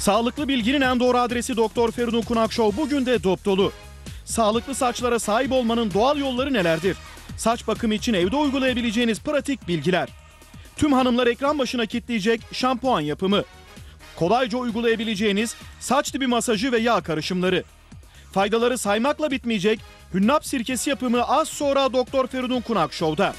Sağlıklı bilginin en doğru adresi Doktor Feridun Kunak Show bugün de dop dolu. Sağlıklı saçlara sahip olmanın doğal yolları nelerdir? Saç bakımı için evde uygulayabileceğiniz pratik bilgiler. Tüm hanımlar ekran başına kilitleyecek şampuan yapımı. Kolayca uygulayabileceğiniz saç dibi masajı ve yağ karışımları. Faydaları saymakla bitmeyecek hünnap sirkesi yapımı az sonra Doktor Feridun Kunak Show'da.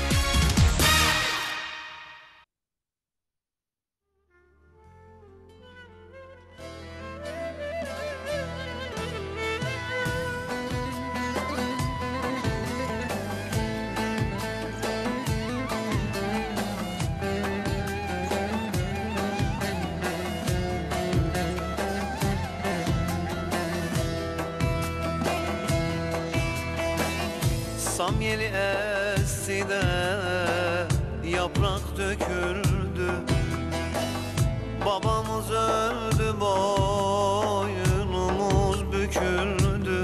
Sam yeli esti de yaprak döküldü. Babamız öldü, boynumuz büküldü.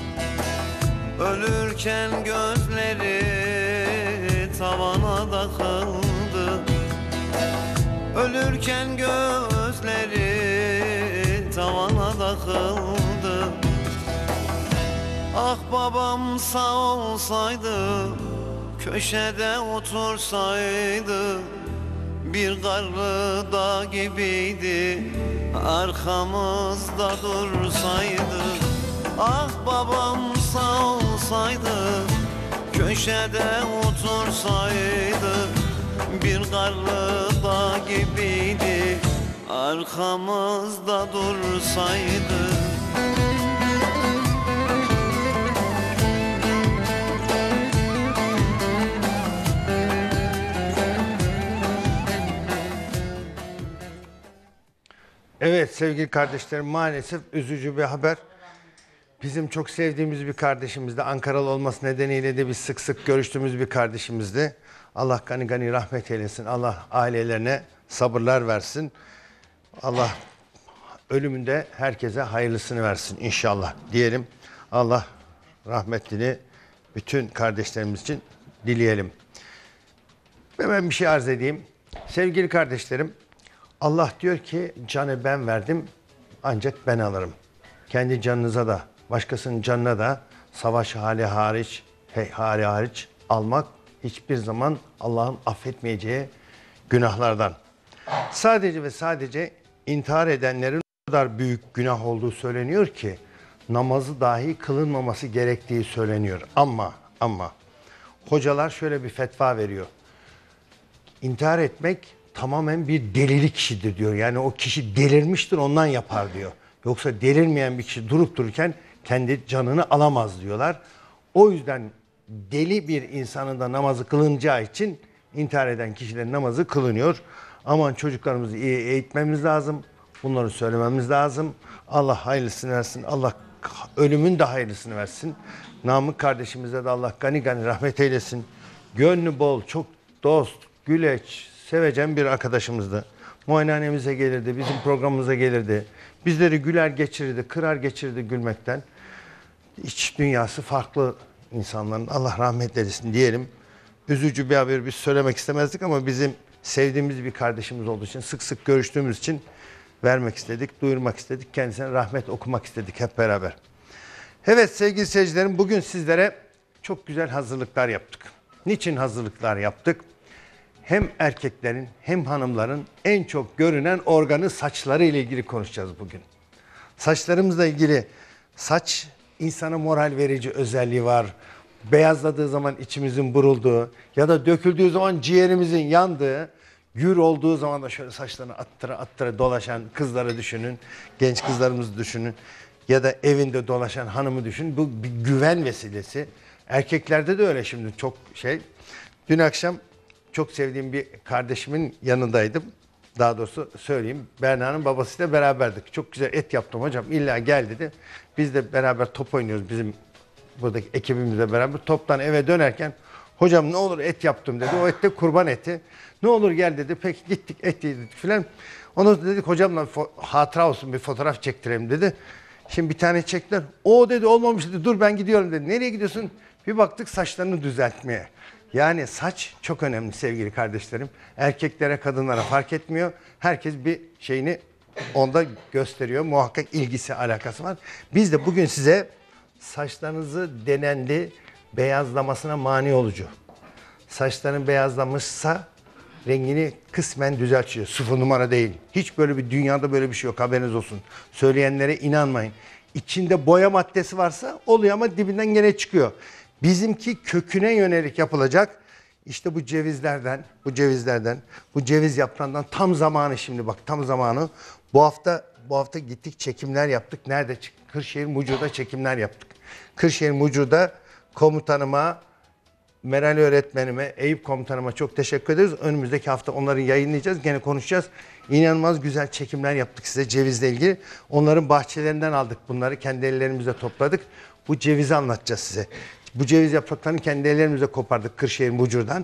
Ölürken gözleri tavana takıldı. Ölürken gözleri tavana takıldı. Ah babam sağ olsaydı, köşede otursaydı, bir karlı dağ gibiydi, arkamızda dursaydı. Ah babam sağ olsaydı, köşede otursaydı, bir karlı dağ gibiydi, arkamızda dursaydı. Evet sevgili kardeşlerim, maalesef üzücü bir haber. Bizim çok sevdiğimiz bir kardeşimizdi. Ankaralı olması nedeniyle de biz sık sık görüştüğümüz bir kardeşimizdi. Allah gani gani rahmet eylesin. Allah ailelerine sabırlar versin. Allah ölümünde herkese hayırlısını versin inşallah diyelim. Allah rahmetini bütün kardeşlerimiz için dileyelim. Ben bir şey arz edeyim. Sevgili kardeşlerim, Allah diyor ki canı ben verdim ancak ben alırım. Kendi canınıza da başkasının canına da savaş hali hariç almak hiçbir zaman Allah'ın affetmeyeceği günahlardan. Sadece ve sadece intihar edenlerin o kadar büyük günah olduğu söyleniyor ki namazı dahi kılınmaması gerektiği söyleniyor. Ama hocalar şöyle bir fetva veriyor. İntihar etmek tamamen bir delilik işidir diyor. Yani o kişi delirmiştir, ondan yapar diyor. Yoksa delirmeyen bir kişi durup dururken kendi canını alamaz diyorlar. O yüzden deli bir insanın da namazı kılınacağı için intihar eden kişilerin namazı kılınıyor. Aman çocuklarımızı iyi eğitmemiz lazım. Bunları söylememiz lazım. Allah hayırlısını versin. Allah ölümün de hayırlısını versin. Namık kardeşimize de Allah gani gani rahmet eylesin. Gönlü bol, çok dost, güleç, sevecen bir arkadaşımızdı. Muayenehanemize gelirdi, bizim programımıza gelirdi. Bizleri güler geçirirdi, kırar geçirirdi gülmekten. İç dünyası farklı insanların. Allah rahmet eylesin diyelim. Üzücü bir haber biz söylemek istemezdik ama bizim sevdiğimiz bir kardeşimiz olduğu için, sık sık görüştüğümüz için vermek istedik, duyurmak istedik. Kendisine rahmet okumak istedik hep beraber. Evet sevgili seyircilerim, bugün sizlere çok güzel hazırlıklar yaptık. Niçin hazırlıklar yaptık? Hem erkeklerin hem hanımların en çok görünen organı saçları ile ilgili konuşacağız bugün. Saçlarımızla ilgili saç insana moral verici özelliği var. Beyazladığı zaman içimizin burulduğu ya da döküldüğü zaman ciğerimizin yandığı, gür olduğu zaman da şöyle saçlarını attıra dolaşan kızları düşünün. Genç kızlarımızı düşünün. Ya da evinde dolaşan hanımı düşünün. Bu bir güven vesilesi. Erkeklerde de öyle şimdi çok şey. Dün akşam çok sevdiğim bir kardeşimin yanındaydım. Daha doğrusu söyleyeyim. Berna'nın babasıyla beraberdik. Çok güzel et yaptım hocam. İlla gel dedi. Biz de beraber top oynuyoruz bizim buradaki ekibimizle beraber. Toptan eve dönerken hocam ne olur et yaptım dedi. O et de kurban eti. Ne olur gel dedi. Peki gittik et yedik filan. Onu dedik hocamla hatıra olsun bir fotoğraf çektirelim dedi. Şimdi bir tane çektiler. O dedi olmamış dedi. Dur ben gidiyorum dedi. Nereye gidiyorsun? Bir baktık saçlarını düzeltmeye. Yani saç çok önemli sevgili kardeşlerim. Erkeklere, kadınlara fark etmiyor. Herkes bir şeyini onda gösteriyor. Muhakkak ilgisi, alakası var. Biz de bugün size saçlarınızı denendi beyazlamasına mani olucu. Saçların beyazlamışsa rengini kısmen düzeltiyor. 0 numara değil. Hiç böyle bir dünyada böyle bir şey yok. Haberiniz olsun. Söyleyenlere inanmayın. İçinde boya maddesi varsa oluyor ama dibinden gene çıkıyor. Bizimki köküne yönelik yapılacak. İşte bu cevizlerden, bu ceviz yaprağından tam zamanı şimdi bak tam zamanı. Bu hafta gittik çekimler yaptık. Nerede? Kırşehir Mucur'da çekimler yaptık. Kırşehir Mucur'da komutanıma, Meral öğretmenime, Eyüp komutanıma çok teşekkür ederiz. Önümüzdeki hafta onları yayınlayacağız. Gene konuşacağız. İnanılmaz güzel çekimler yaptık size cevizle ilgili. Onların bahçelerinden aldık bunları. Kendi ellerimizle topladık. Bu cevizi anlatacağız size. Bu ceviz yapraklarını kendi ellerimizle kopardık Kırşehir Mucur'dan.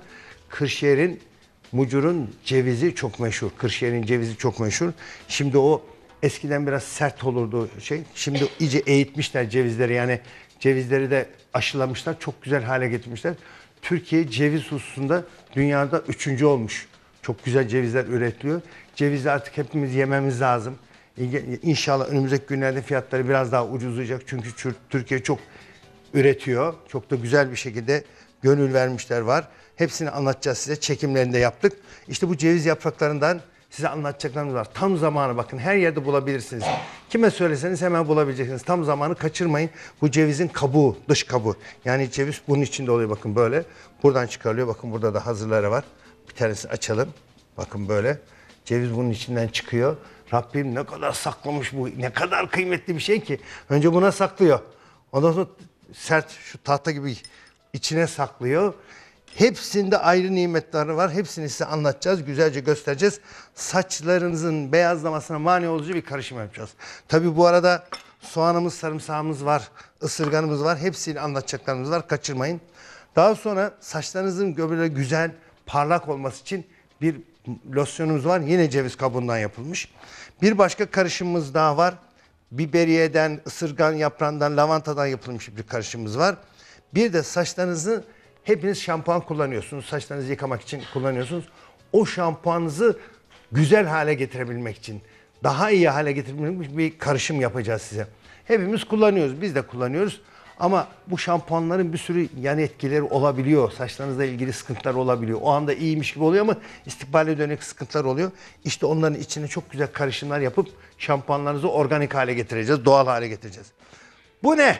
Mucur'un cevizi çok meşhur. Kırşehir'in cevizi çok meşhur. Şimdi o eskiden biraz sert olurdu şey. Şimdi iyice eğitmişler cevizleri. Yani cevizleri de aşılamışlar. Çok güzel hale getirmişler. Türkiye ceviz hususunda dünyada 3. olmuş. Çok güzel cevizler üretiliyor. Cevizi artık hepimiz yememiz lazım. İnşallah önümüzdeki günlerde fiyatları biraz daha ucuzlayacak. Çünkü Türkiye çok üretiyor. Çok da güzel bir şekilde gönül vermişler var. Hepsini anlatacağız size. Çekimlerini de yaptık. İşte bu ceviz yapraklarından size anlatacaklarımız var. Tam zamanı bakın her yerde bulabilirsiniz. Kime söyleseniz hemen bulabileceksiniz. Tam zamanı kaçırmayın. Bu cevizin kabuğu, dış kabuğu. Yani ceviz bunun içinde oluyor bakın böyle. Buradan çıkarılıyor. Bakın burada da hazırları var. Bir tanesini açalım. Bakın böyle. Ceviz bunun içinden çıkıyor. Rabbim ne kadar saklamış bu. Ne kadar kıymetli bir şey ki. Önce buna saklıyor. Ondan sonra sert şu tahta gibi içine saklıyor. Hepsinde ayrı nimetleri var. Hepsini size anlatacağız. Güzelce göstereceğiz. Saçlarınızın beyazlamasına mani olucu bir karışım yapacağız. Tabii bu arada soğanımız, sarımsağımız var. Isırganımız var. Hepsini anlatacaklarımız var. Kaçırmayın. Daha sonra saçlarınızın böyle güzel, parlak olması için bir losyonumuz var. Yine ceviz kabuğundan yapılmış. Bir başka karışımımız daha var. Biberiyeden, ısırgan yaprağından, lavantadan yapılmış bir karışımımız var. Bir de saçlarınızı hepiniz şampuan kullanıyorsunuz. Saçlarınızı yıkamak için kullanıyorsunuz. O şampuanınızı güzel hale getirebilmek için, daha iyi hale getirebilmek için bir karışım yapacağız size. Hepimiz kullanıyoruz. Biz de kullanıyoruz. Ama bu şampuanların bir sürü yan etkileri olabiliyor. Saçlarınızla ilgili sıkıntılar olabiliyor. O anda iyiymiş gibi oluyor ama istikbale dönük sıkıntılar oluyor. İşte onların içine çok güzel karışımlar yapıp şampuanlarınızı organik hale getireceğiz. Doğal hale getireceğiz. Bu ne?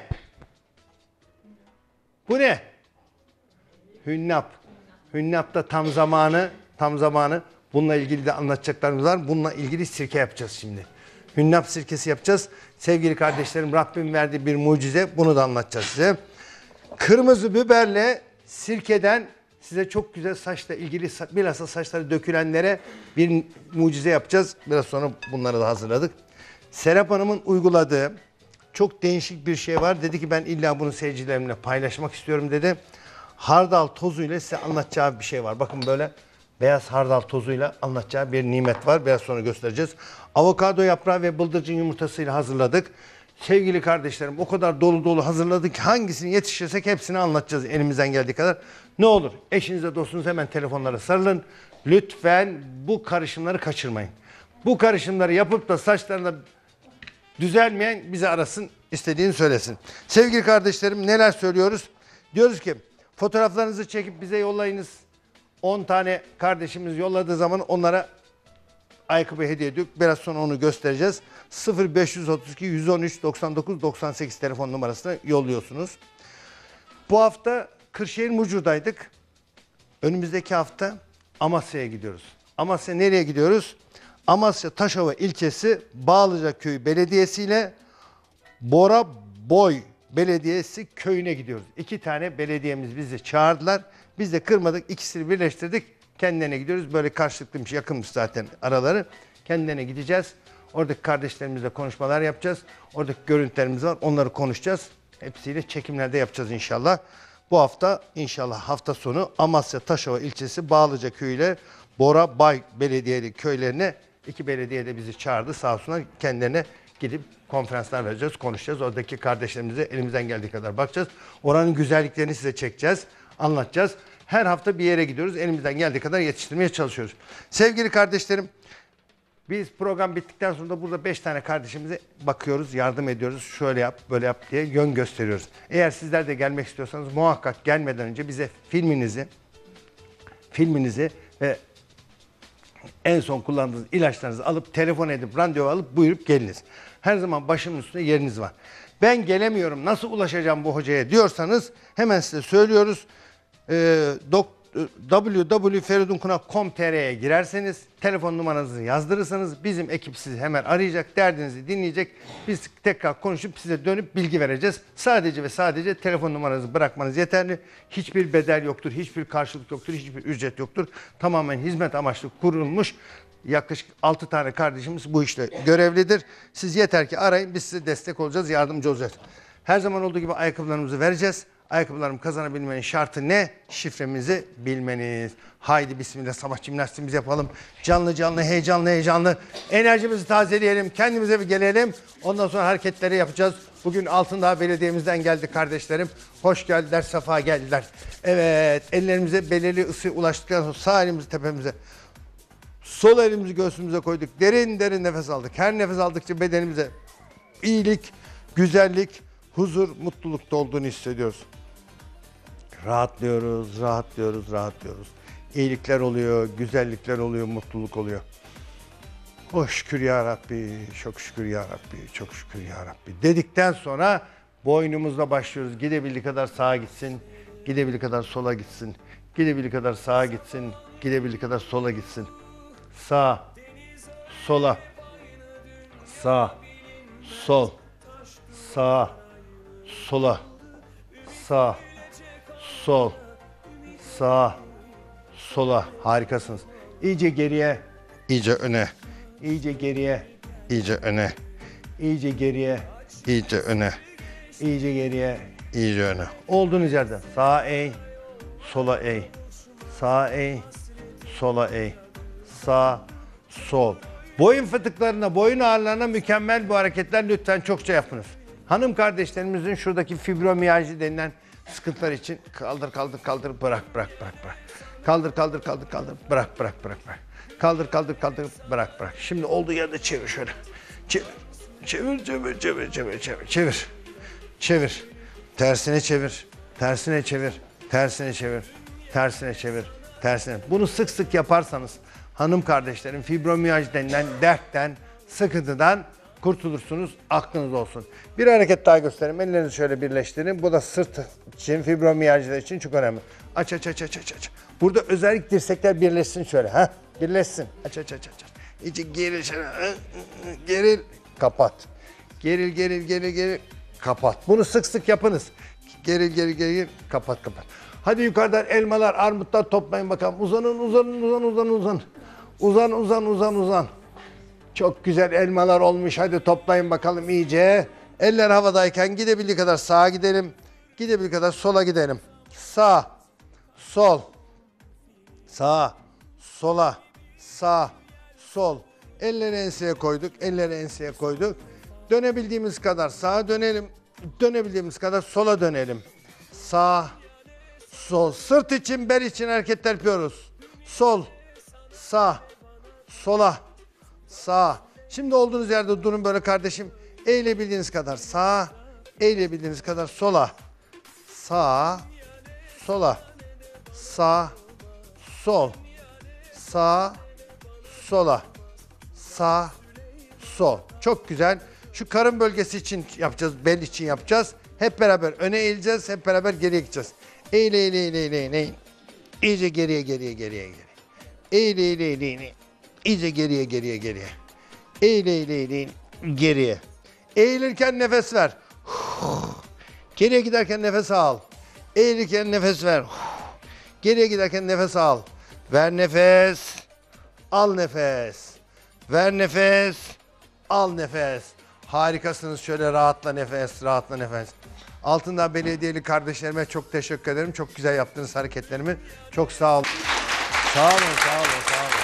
Bu ne? Hünnap. Hünnap da tam zamanı. Bununla ilgili de anlatacaklarımız var. Bununla ilgili sirke yapacağız şimdi. Hünnap sirkesi yapacağız. Sevgili kardeşlerim Rabbim verdiği bir mucize. Bunu da anlatacağız size. Kırmızı biberle sirkeden size çok güzel saçla ilgili bilhassa saçları dökülenlere bir mucize yapacağız. Biraz sonra bunları da hazırladık. Serap Hanım'ın uyguladığı çok değişik bir şey var. Dedi ki ben illa bunu seyircilerimle paylaşmak istiyorum dedi. Hardal tozuyla size anlatacağı bir şey var. Bakın böyle beyaz hardal tozuyla anlatacağı bir nimet var. Biraz sonra göstereceğiz. Avokado yaprağı ve bıldırcın yumurtasıyla hazırladık. Sevgili kardeşlerim o kadar dolu dolu hazırladık ki hangisini yetiştirsek hepsini anlatacağız elimizden geldiği kadar. Ne olur eşinize dostunuza hemen telefonlara sarılın. Lütfen bu karışımları kaçırmayın. Bu karışımları yapıp da saçlarına düzelmeyen bizi arasın, istediğini söylesin. Sevgili kardeşlerim neler söylüyoruz? Diyoruz ki fotoğraflarınızı çekip bize yollayınız. 10 tane kardeşimiz yolladığı zaman onlara ayakkabı hediye ediyor. Biraz sonra onu göstereceğiz. 0532 113 99 98 telefon numarasına yolluyorsunuz. Bu hafta Kırşehir Mucur'daydık. Önümüzdeki hafta Amasya'ya gidiyoruz. Amasya nereye gidiyoruz? Amasya Taşova ilçesi Bağlıca Köyü Belediyesi ile Bora Boy Belediyesi köyüne gidiyoruz. 2 tane belediyemiz bizi çağırdılar. Biz de kırmadık. İkisini birleştirdik. Kendilerine gidiyoruz. Böyle karşılıklıymış, yakınmış zaten araları. Kendilerine gideceğiz. Oradaki kardeşlerimizle konuşmalar yapacağız. Oradaki görüntülerimiz var. Onları konuşacağız. Hepsiyle çekimlerde yapacağız inşallah. Bu hafta inşallah hafta sonu Amasya Taşova ilçesi Bağlıca Köyü ile Bora Bay Belediyeli köylerine 2 belediye de bizi çağırdı. Sağ olsunlar kendilerine gidip konferanslar vereceğiz, konuşacağız. Oradaki kardeşlerimize elimizden geldiği kadar bakacağız. Oranın güzelliklerini size çekeceğiz, anlatacağız. Her hafta bir yere gidiyoruz. Elimizden geldiği kadar yetiştirmeye çalışıyoruz. Sevgili kardeşlerim, Biz program bittikten sonra da burada 5 tane kardeşimize bakıyoruz, yardım ediyoruz. Şöyle yap, böyle yap diye yön gösteriyoruz. Eğer sizler de gelmek istiyorsanız muhakkak gelmeden önce bize filminizi ve en son kullandığınız ilaçlarınızı alıp telefon edip randevu alıp buyurup geliniz. Her zaman başımın üstünde yeriniz var. Ben gelemiyorum, nasıl ulaşacağım bu hocaya diyorsanız hemen size söylüyoruz. www.feridunkunak.com.tr'ye girerseniz, telefon numaranızı yazdırırsanız bizim ekip sizi hemen arayacak, derdinizi dinleyecek. Biz tekrar konuşup size dönüp bilgi vereceğiz. Sadece ve sadece telefon numaranızı bırakmanız yeterli. Hiçbir bedel yoktur, hiçbir karşılık yoktur, hiçbir ücret yoktur. Tamamen hizmet amaçlı kurulmuş. Yaklaşık 6 tane kardeşimiz bu işte görevlidir. Siz yeter ki arayın, biz size destek olacağız, yardımcı olacağız. Her zaman olduğu gibi ayakkabılarımızı vereceğiz. Ayakkabılarımı kazanabilmenin şartı ne? Şifremizi bilmeniz. Haydi bismillah, sabah jimnastiğimizi yapalım. Canlı canlı, heyecanlı heyecanlı. Enerjimizi tazeleyelim, kendimize bir gelelim. Ondan sonra hareketleri yapacağız. Bugün Altındağ Belediye'mizden geldi kardeşlerim. Hoş geldiler, sefa geldiler. Evet, ellerimize belirli ısı ulaştıktan sonra sağ elimizi tepemize, sol elimizi göğsümüze koyduk. Derin derin nefes aldık. Her nefes aldıkça bedenimize iyilik, güzellik, huzur, mutluluk olduğunu hissediyoruz. Rahatlıyoruz, rahatlıyoruz, rahatlıyoruz. İyilikler oluyor, güzellikler oluyor, mutluluk oluyor. Oh şükür ya Rabbi, çok şükür ya Rabbi, çok şükür ya Rabbi dedikten sonra boynumuzla başlıyoruz. Gidebildiği kadar sağa gitsin, gidebildiği kadar sola gitsin, gidebildiği kadar sağa gitsin, gidebildiği kadar sola gitsin. Sağ, sola, sağ, sol, sağ, sola, sağ, sol, sağ, sola. Harikasınız. İyice geriye, iyice öne. İyice geriye, iyice öne. İyice geriye, iyice öne. İyice geriye, iyice öne. Olduğunuz yerden sağa eğ, sola eğ. Sağa eğ, sola eğ. Sağ, sol. Boyun fıtıklarına, boyun ağrılarına mükemmel bu hareketler, lütfen çokça yapınız. Hanım kardeşlerimizin şuradaki fibromiyalji denilen sıkıntılar için kaldır kaldır kaldır, bırak bırak bırak bırak. Kaldır kaldır kaldır kaldır, bırak bırak bırak bırak. Kaldır kaldır kaldır, bırak bırak. Şimdi olduğu yerde çevir şöyle. Çevir. Çevir çevir çevir çevir çevir çevir. Çevir. Tersine çevir. Tersine çevir. Tersine çevir. Tersine çevir. Tersine. Bunu sık sık yaparsanız hanım kardeşlerim fibromiyalji denilen dertten, sıkıntıdan kurtulursunuz. Aklınız olsun. Bir hareket daha göstereyim. Ellerinizi şöyle birleştirin. Bu da sırt için, fibromiyaljiler için çok önemli. Aç aç aç aç aç aç. Burada özellikle dirsekler birleşsin şöyle. Ha? Birleşsin. Aç aç aç aç. İyice geril şöyle. Geril. Kapat. Geril geril geril geril. Kapat. Bunu sık sık yapınız. Geril geril geril. Kapat kapat. Hadi yukarıdan elmalar, armutlar toplayın bakalım. Uzanın uzanın uzan uzan uzan. Uzan uzan uzan uzan. Çok güzel elmalar olmuş. Hadi toplayın bakalım iyice. Eller havadayken gidebildiği kadar sağa gidelim. Gidebildiği kadar sola gidelim. Sağ, sol, sağ, sola, sağ, sol. Elleri enseye koyduk. Elleri enseye koyduk. Dönebildiğimiz kadar sağa dönelim. Dönebildiğimiz kadar sola dönelim. Sağ, sol. Sırt için, bel için hareketler yapıyoruz. Sol, sağ, sola, sağ. Şimdi olduğunuz yerde durun böyle kardeşim. Eğilebildiğiniz kadar sağa, eğilebildiğiniz kadar sola. Sağ, sola. Sağ, sol. Sağ, sola. Sağ, sol. Çok güzel. Şu karın bölgesi için yapacağız, bel için yapacağız. Hep beraber öne eğileceğiz, hep beraber geriye gideceğiz. Eğil, eğil, eğil, eğil, eğil, eğil. İyice geriye, geriye, geriye, geriye. Eğil, eğil, eğil, eğil. İyice geriye, geriye, geriye. Eğil, eğil, eğil, eğil. Geriye. Eğilirken nefes ver. Geriye giderken nefes al. Eğilirken nefes ver. Geriye giderken nefes al. Ver nefes. Al nefes. Ver nefes. Al nefes. Harikasınız. Şöyle rahatla nefes, rahatla nefes. Altındağ Belediyeli kardeşlerime çok teşekkür ederim. Çok güzel yaptığınız hareketlerimi. Çok sağ olun. Sağ olun, sağ olun, sağ olun.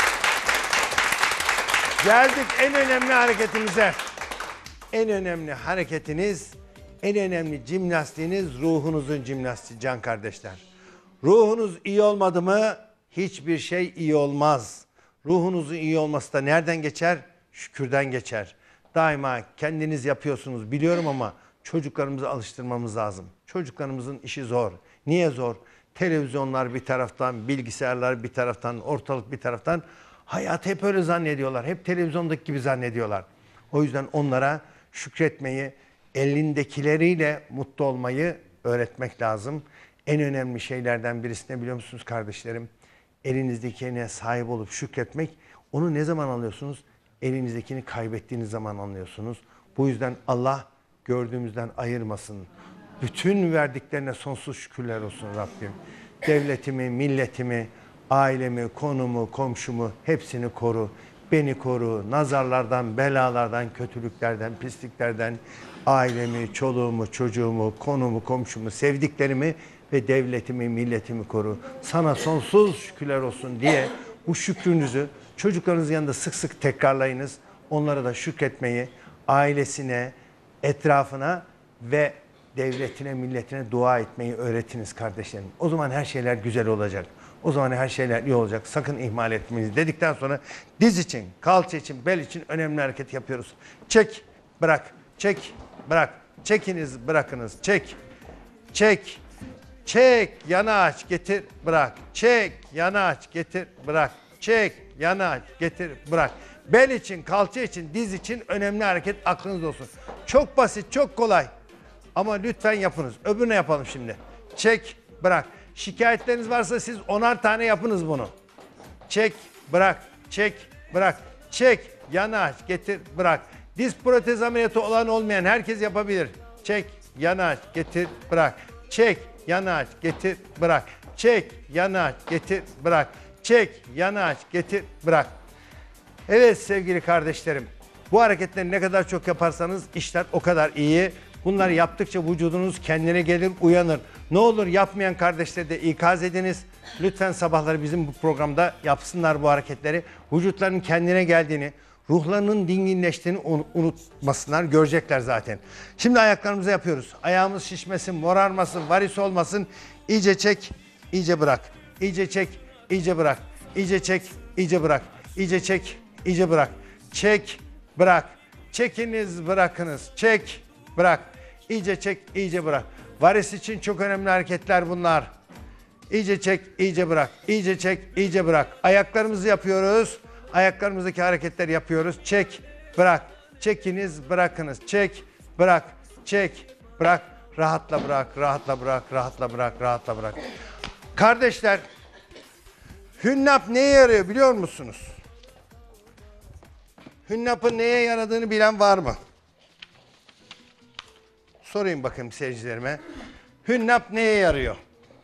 Geldik en önemli hareketimize. En önemli hareketiniz, en önemli jimnastiğiniz ruhunuzun jimnastiği can kardeşler. Ruhunuz iyi olmadı mı hiçbir şey iyi olmaz. Ruhunuzun iyi olması da nereden geçer? Şükürden geçer. Daima kendiniz yapıyorsunuz biliyorum ama çocuklarımızı alıştırmamız lazım. Çocuklarımızın işi zor. Niye zor? Televizyonlar bir taraftan, bilgisayarlar bir taraftan, ortalık bir taraftan. Hayatı hep öyle zannediyorlar. Hep televizyondaki gibi zannediyorlar. O yüzden onlara şükretmeyi, elindekileriyle mutlu olmayı öğretmek lazım. En önemli şeylerden birisi ne biliyor musunuz kardeşlerim? Elinizdekine sahip olup şükretmek. Onu ne zaman anlıyorsunuz? Elinizdekini kaybettiğiniz zaman anlıyorsunuz. Bu yüzden Allah gördüğümüzden ayırmasın. Bütün verdiklerine sonsuz şükürler olsun Rabbim. Devletimi, milletimi, ailemi, konumu, komşumu hepsini koru. Beni koru. Nazarlardan, belalardan, kötülüklerden, pisliklerden, ailemi, çoluğumu, çocuğumu, konumu, komşumu, sevdiklerimi ve devletimi, milletimi koru. Sana sonsuz şükürler olsun diye bu şükrünüzü çocuklarınızın yanında sık sık tekrarlayınız. Onlara da şükretmeyi, ailesine, etrafına ve devletine, milletine dua etmeyi öğretiniz kardeşlerim. O zaman her şeyler güzel olacak. O zaman her şeyler iyi olacak. Sakın ihmal etmeyin dedikten sonra diz için, kalça için, bel için önemli hareket yapıyoruz. Çek, bırak, çek, bırak. Çekiniz, bırakınız. Çek, çek, çek, yana aç, getir, bırak. Çek, yana aç, getir, bırak. Çek, yana aç, getir, bırak. Bel için, kalça için, diz için önemli hareket aklınızda olsun. Çok basit, çok kolay. Ama lütfen yapınız. Öbürüne yapalım şimdi. Çek, bırak. Şikayetleriniz varsa siz 10'ar tane yapınız bunu. Çek, bırak, çek, bırak. Çek, yana aç, getir, bırak. Diz protez ameliyatı olan olmayan herkes yapabilir. Çek, yana aç, getir, bırak. Çek, yana aç, getir, bırak. Çek, yana aç, getir, bırak. Çek, yana aç, getir, bırak. Evet sevgili kardeşlerim, bu hareketleri ne kadar çok yaparsanız işler o kadar iyi. Bunları yaptıkça vücudunuz kendine gelir, uyanır. Ne olur yapmayan kardeşleri de ikaz ediniz. Lütfen sabahları bizim bu programda yapsınlar bu hareketleri. Vücutlarının kendine geldiğini, ruhlarının dinginleştiğini unutmasınlar, görecekler zaten. Şimdi ayaklarımıza yapıyoruz. Ayağımız şişmesin, morarmasın, varis olmasın. İyice çek, iyice bırak. İyice çek, iyice bırak. İyice çek, iyice bırak. İyice çek, iyice bırak. Çek, bırak. Çekiniz, bırakınız. Çek, bırak. İyice çek, iyice bırak. Varis için çok önemli hareketler bunlar. İyice çek, iyice bırak. İyice çek, iyice bırak. Ayaklarımızı yapıyoruz. Ayaklarımızdaki hareketleri yapıyoruz. Çek, bırak. Çekiniz, bırakınız. Çek, bırak. Çek, bırak. Rahatla bırak, rahatla bırak, rahatla bırak, rahatla bırak. Kardeşler, hünnap neye yarıyor biliyor musunuz? Hünnap'ın neye yaradığını bilen var mı? Sorayım bakayım seyircilerime. Hünnap neye yarıyor?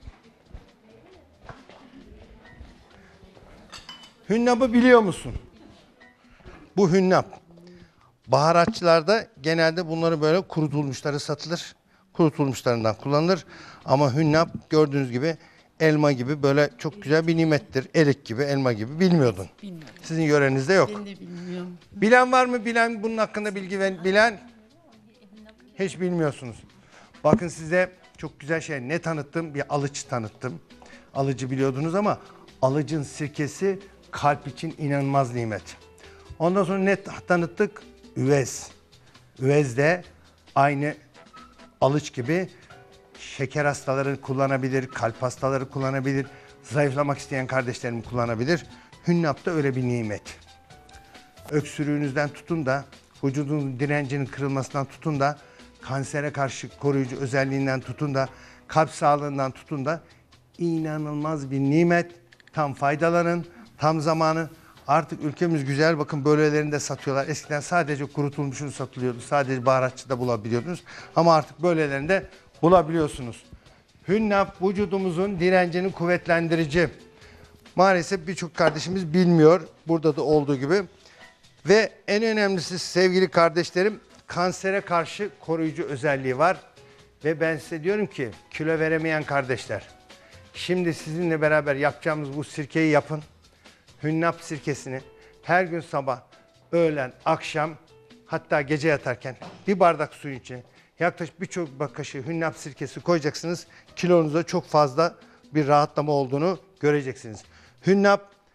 Hünnap'ı biliyor musun? Bu hünnap. Baharatçılarda genelde bunları böyle kurutulmuşları satılır. Kurutulmuşlarından kullanılır. Ama hünnap gördüğünüz gibi elma gibi böyle çok güzel bir nimettir. Erik gibi, elma gibi. Bilmiyordun. Bilmiyorum. Sizin yörenizde yok. Ben de bilmiyorum. Bilen var mı? Bilen bunun hakkında bilgi bilen? Hiç bilmiyorsunuz. Bakın size çok güzel şey ne tanıttım? Bir alıç tanıttım. Alıcı biliyordunuz ama alıcın sirkesi kalp için inanılmaz nimet. Ondan sonra ne tanıttık? Üvez. Üvez de aynı alıç gibi şeker hastaları kullanabilir, kalp hastaları kullanabilir, zayıflamak isteyen kardeşlerim kullanabilir. Hünnap da öyle bir nimet. Öksürüğünüzden tutun da, vücudunuzun direncinin kırılmasından tutun da, kansere karşı koruyucu özelliğinden tutun da, kalp sağlığından tutun da inanılmaz bir nimet. Tam faydalanın, tam zamanı. Artık ülkemiz güzel, bakın böylelerinde satıyorlar. Eskiden sadece kurutulmuşunu satılıyordu, sadece baharatçıda bulabiliyordunuz. Ama artık böylelerinde bulabiliyorsunuz. Hünnap vücudumuzun direncini kuvvetlendirici. Maalesef birçok kardeşimiz bilmiyor, burada da olduğu gibi. Ve en önemlisi sevgili kardeşlerim, kansere karşı koruyucu özelliği var. Ve ben size diyorum ki kilo veremeyen kardeşler, şimdi sizinle beraber yapacağımız bu sirkeyi yapın. Hünnap sirkesini her gün sabah, öğlen, akşam, hatta gece yatarken bir bardak suyun içine yaklaşık birçok kaşığı hünnap sirkesi koyacaksınız. Kilonuzda çok fazla bir rahatlama olduğunu göreceksiniz. Hünnap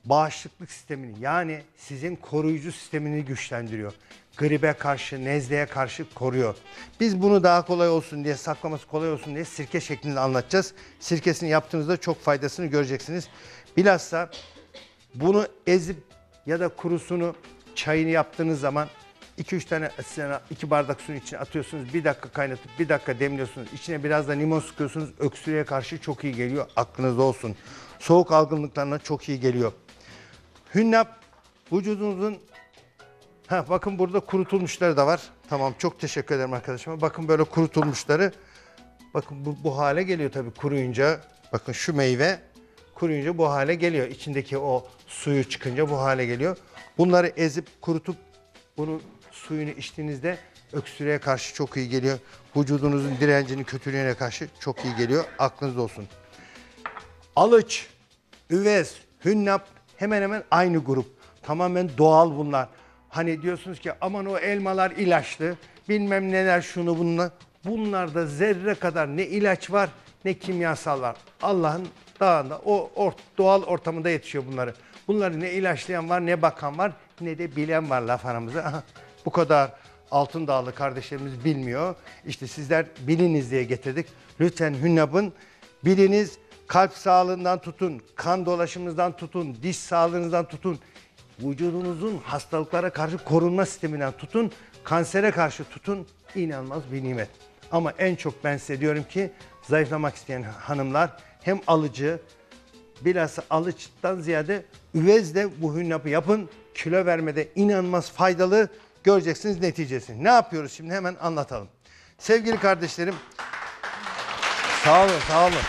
bağışıklık sistemini, yani sizin koruyucu sistemini güçlendiriyor. Gribe karşı, nezleye karşı koruyor. Biz bunu daha kolay olsun diye, saklaması kolay olsun diye sirke şeklinde anlatacağız. Sirkesini yaptığınızda çok faydasını göreceksiniz. Bilhassa bunu ezip ya da kurusunu, çayını yaptığınız zaman 2-3 tane 2 bardak suyun içine atıyorsunuz. 1 dakika kaynatıp 1 dakika demliyorsunuz. İçine biraz da limon sıkıyorsunuz. Öksürüğe karşı çok iyi geliyor. Aklınızda olsun. Soğuk algınlıklarına çok iyi geliyor. Hünnap vücudunuzun, bakın burada kurutulmuşları da var. Tamam, çok teşekkür ederim arkadaşıma. Bakın böyle kurutulmuşları. Bakın bu hale geliyor tabii kuruyunca. Bakın şu meyve kuruyunca bu hale geliyor. İçindeki o suyu çıkınca bu hale geliyor. Bunları ezip kurutup bunu suyunu içtiğinizde öksürüğe karşı çok iyi geliyor. Vücudunuzun direncinin kötülüğüne karşı çok iyi geliyor. Aklınızda olsun. Alıç, üvez, hünnap hemen hemen aynı grup. Tamamen doğal bunlar. Hani diyorsunuz ki aman o elmalar ilaçlı, bilmem neler şunu bununla. Bunlarda zerre kadar ne ilaç var ne kimyasal var. Allah'ın dağında o doğal ortamında yetişiyor bunları. Bunları ne ilaçlayan var, ne bakan var, ne de bilen var laf aramızda. Aha, bu kadar Altın Dağlı kardeşlerimiz bilmiyor. İşte sizler biliniz diye getirdik. Lütfen Hünnap'ın biliniz, kalp sağlığından tutun, kan dolaşımınızdan tutun, diş sağlığınızdan tutun, vücudunuzun hastalıklara karşı korunma sisteminden tutun, kansere karşı tutun, inanılmaz bir nimet. Ama en çok ben size diyorum ki zayıflamak isteyen hanımlar hem alıcı, bilhassa alıçtan ziyade üvezle bu hünnapı yapın. Kilo vermede inanılmaz faydalı, göreceksiniz neticesini. Ne yapıyoruz şimdi, hemen anlatalım. Sevgili kardeşlerim, sağ olun, sağ olun.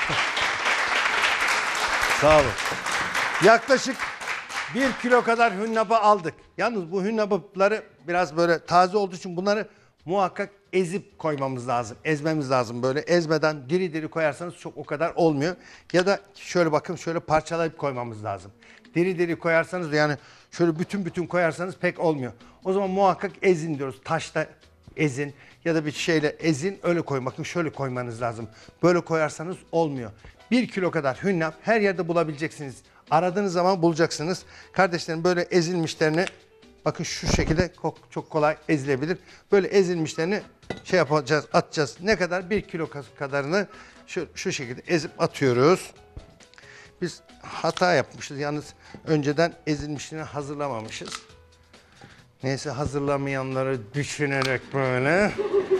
Sağ olun. Yaklaşık 1 kilo kadar hünnapı aldık. Yalnız bu hünnapları biraz böyle taze olduğu için bunları muhakkak ezip koymamız lazım. Ezmemiz lazım böyle. Ezmeden diri diri koyarsanız çok o kadar olmuyor. Ya da şöyle bakın, şöyle parçalayıp koymamız lazım. Diri diri koyarsanız, yani şöyle bütün koyarsanız pek olmuyor. O zaman muhakkak ezin diyoruz. Taşta ezin ya da bir şeyle ezin, öyle koyun. Bakın şöyle koymanız lazım. Böyle koyarsanız olmuyor. 1 kilo kadar hünnap her yerde bulabileceksiniz. Aradığınız zaman bulacaksınız. Kardeşlerim, böyle ezilmişlerini bakın şu şekilde çok kolay ezilebilir. Böyle ezilmişlerini şey yapacağız, atacağız. Ne kadar? 1 kilo kadarını şu şekilde ezip atıyoruz. Biz hata yapmışız. Yalnız önceden ezilmişlerini hazırlamamışız. Neyse, hazırlamayanları düşünerek böyle.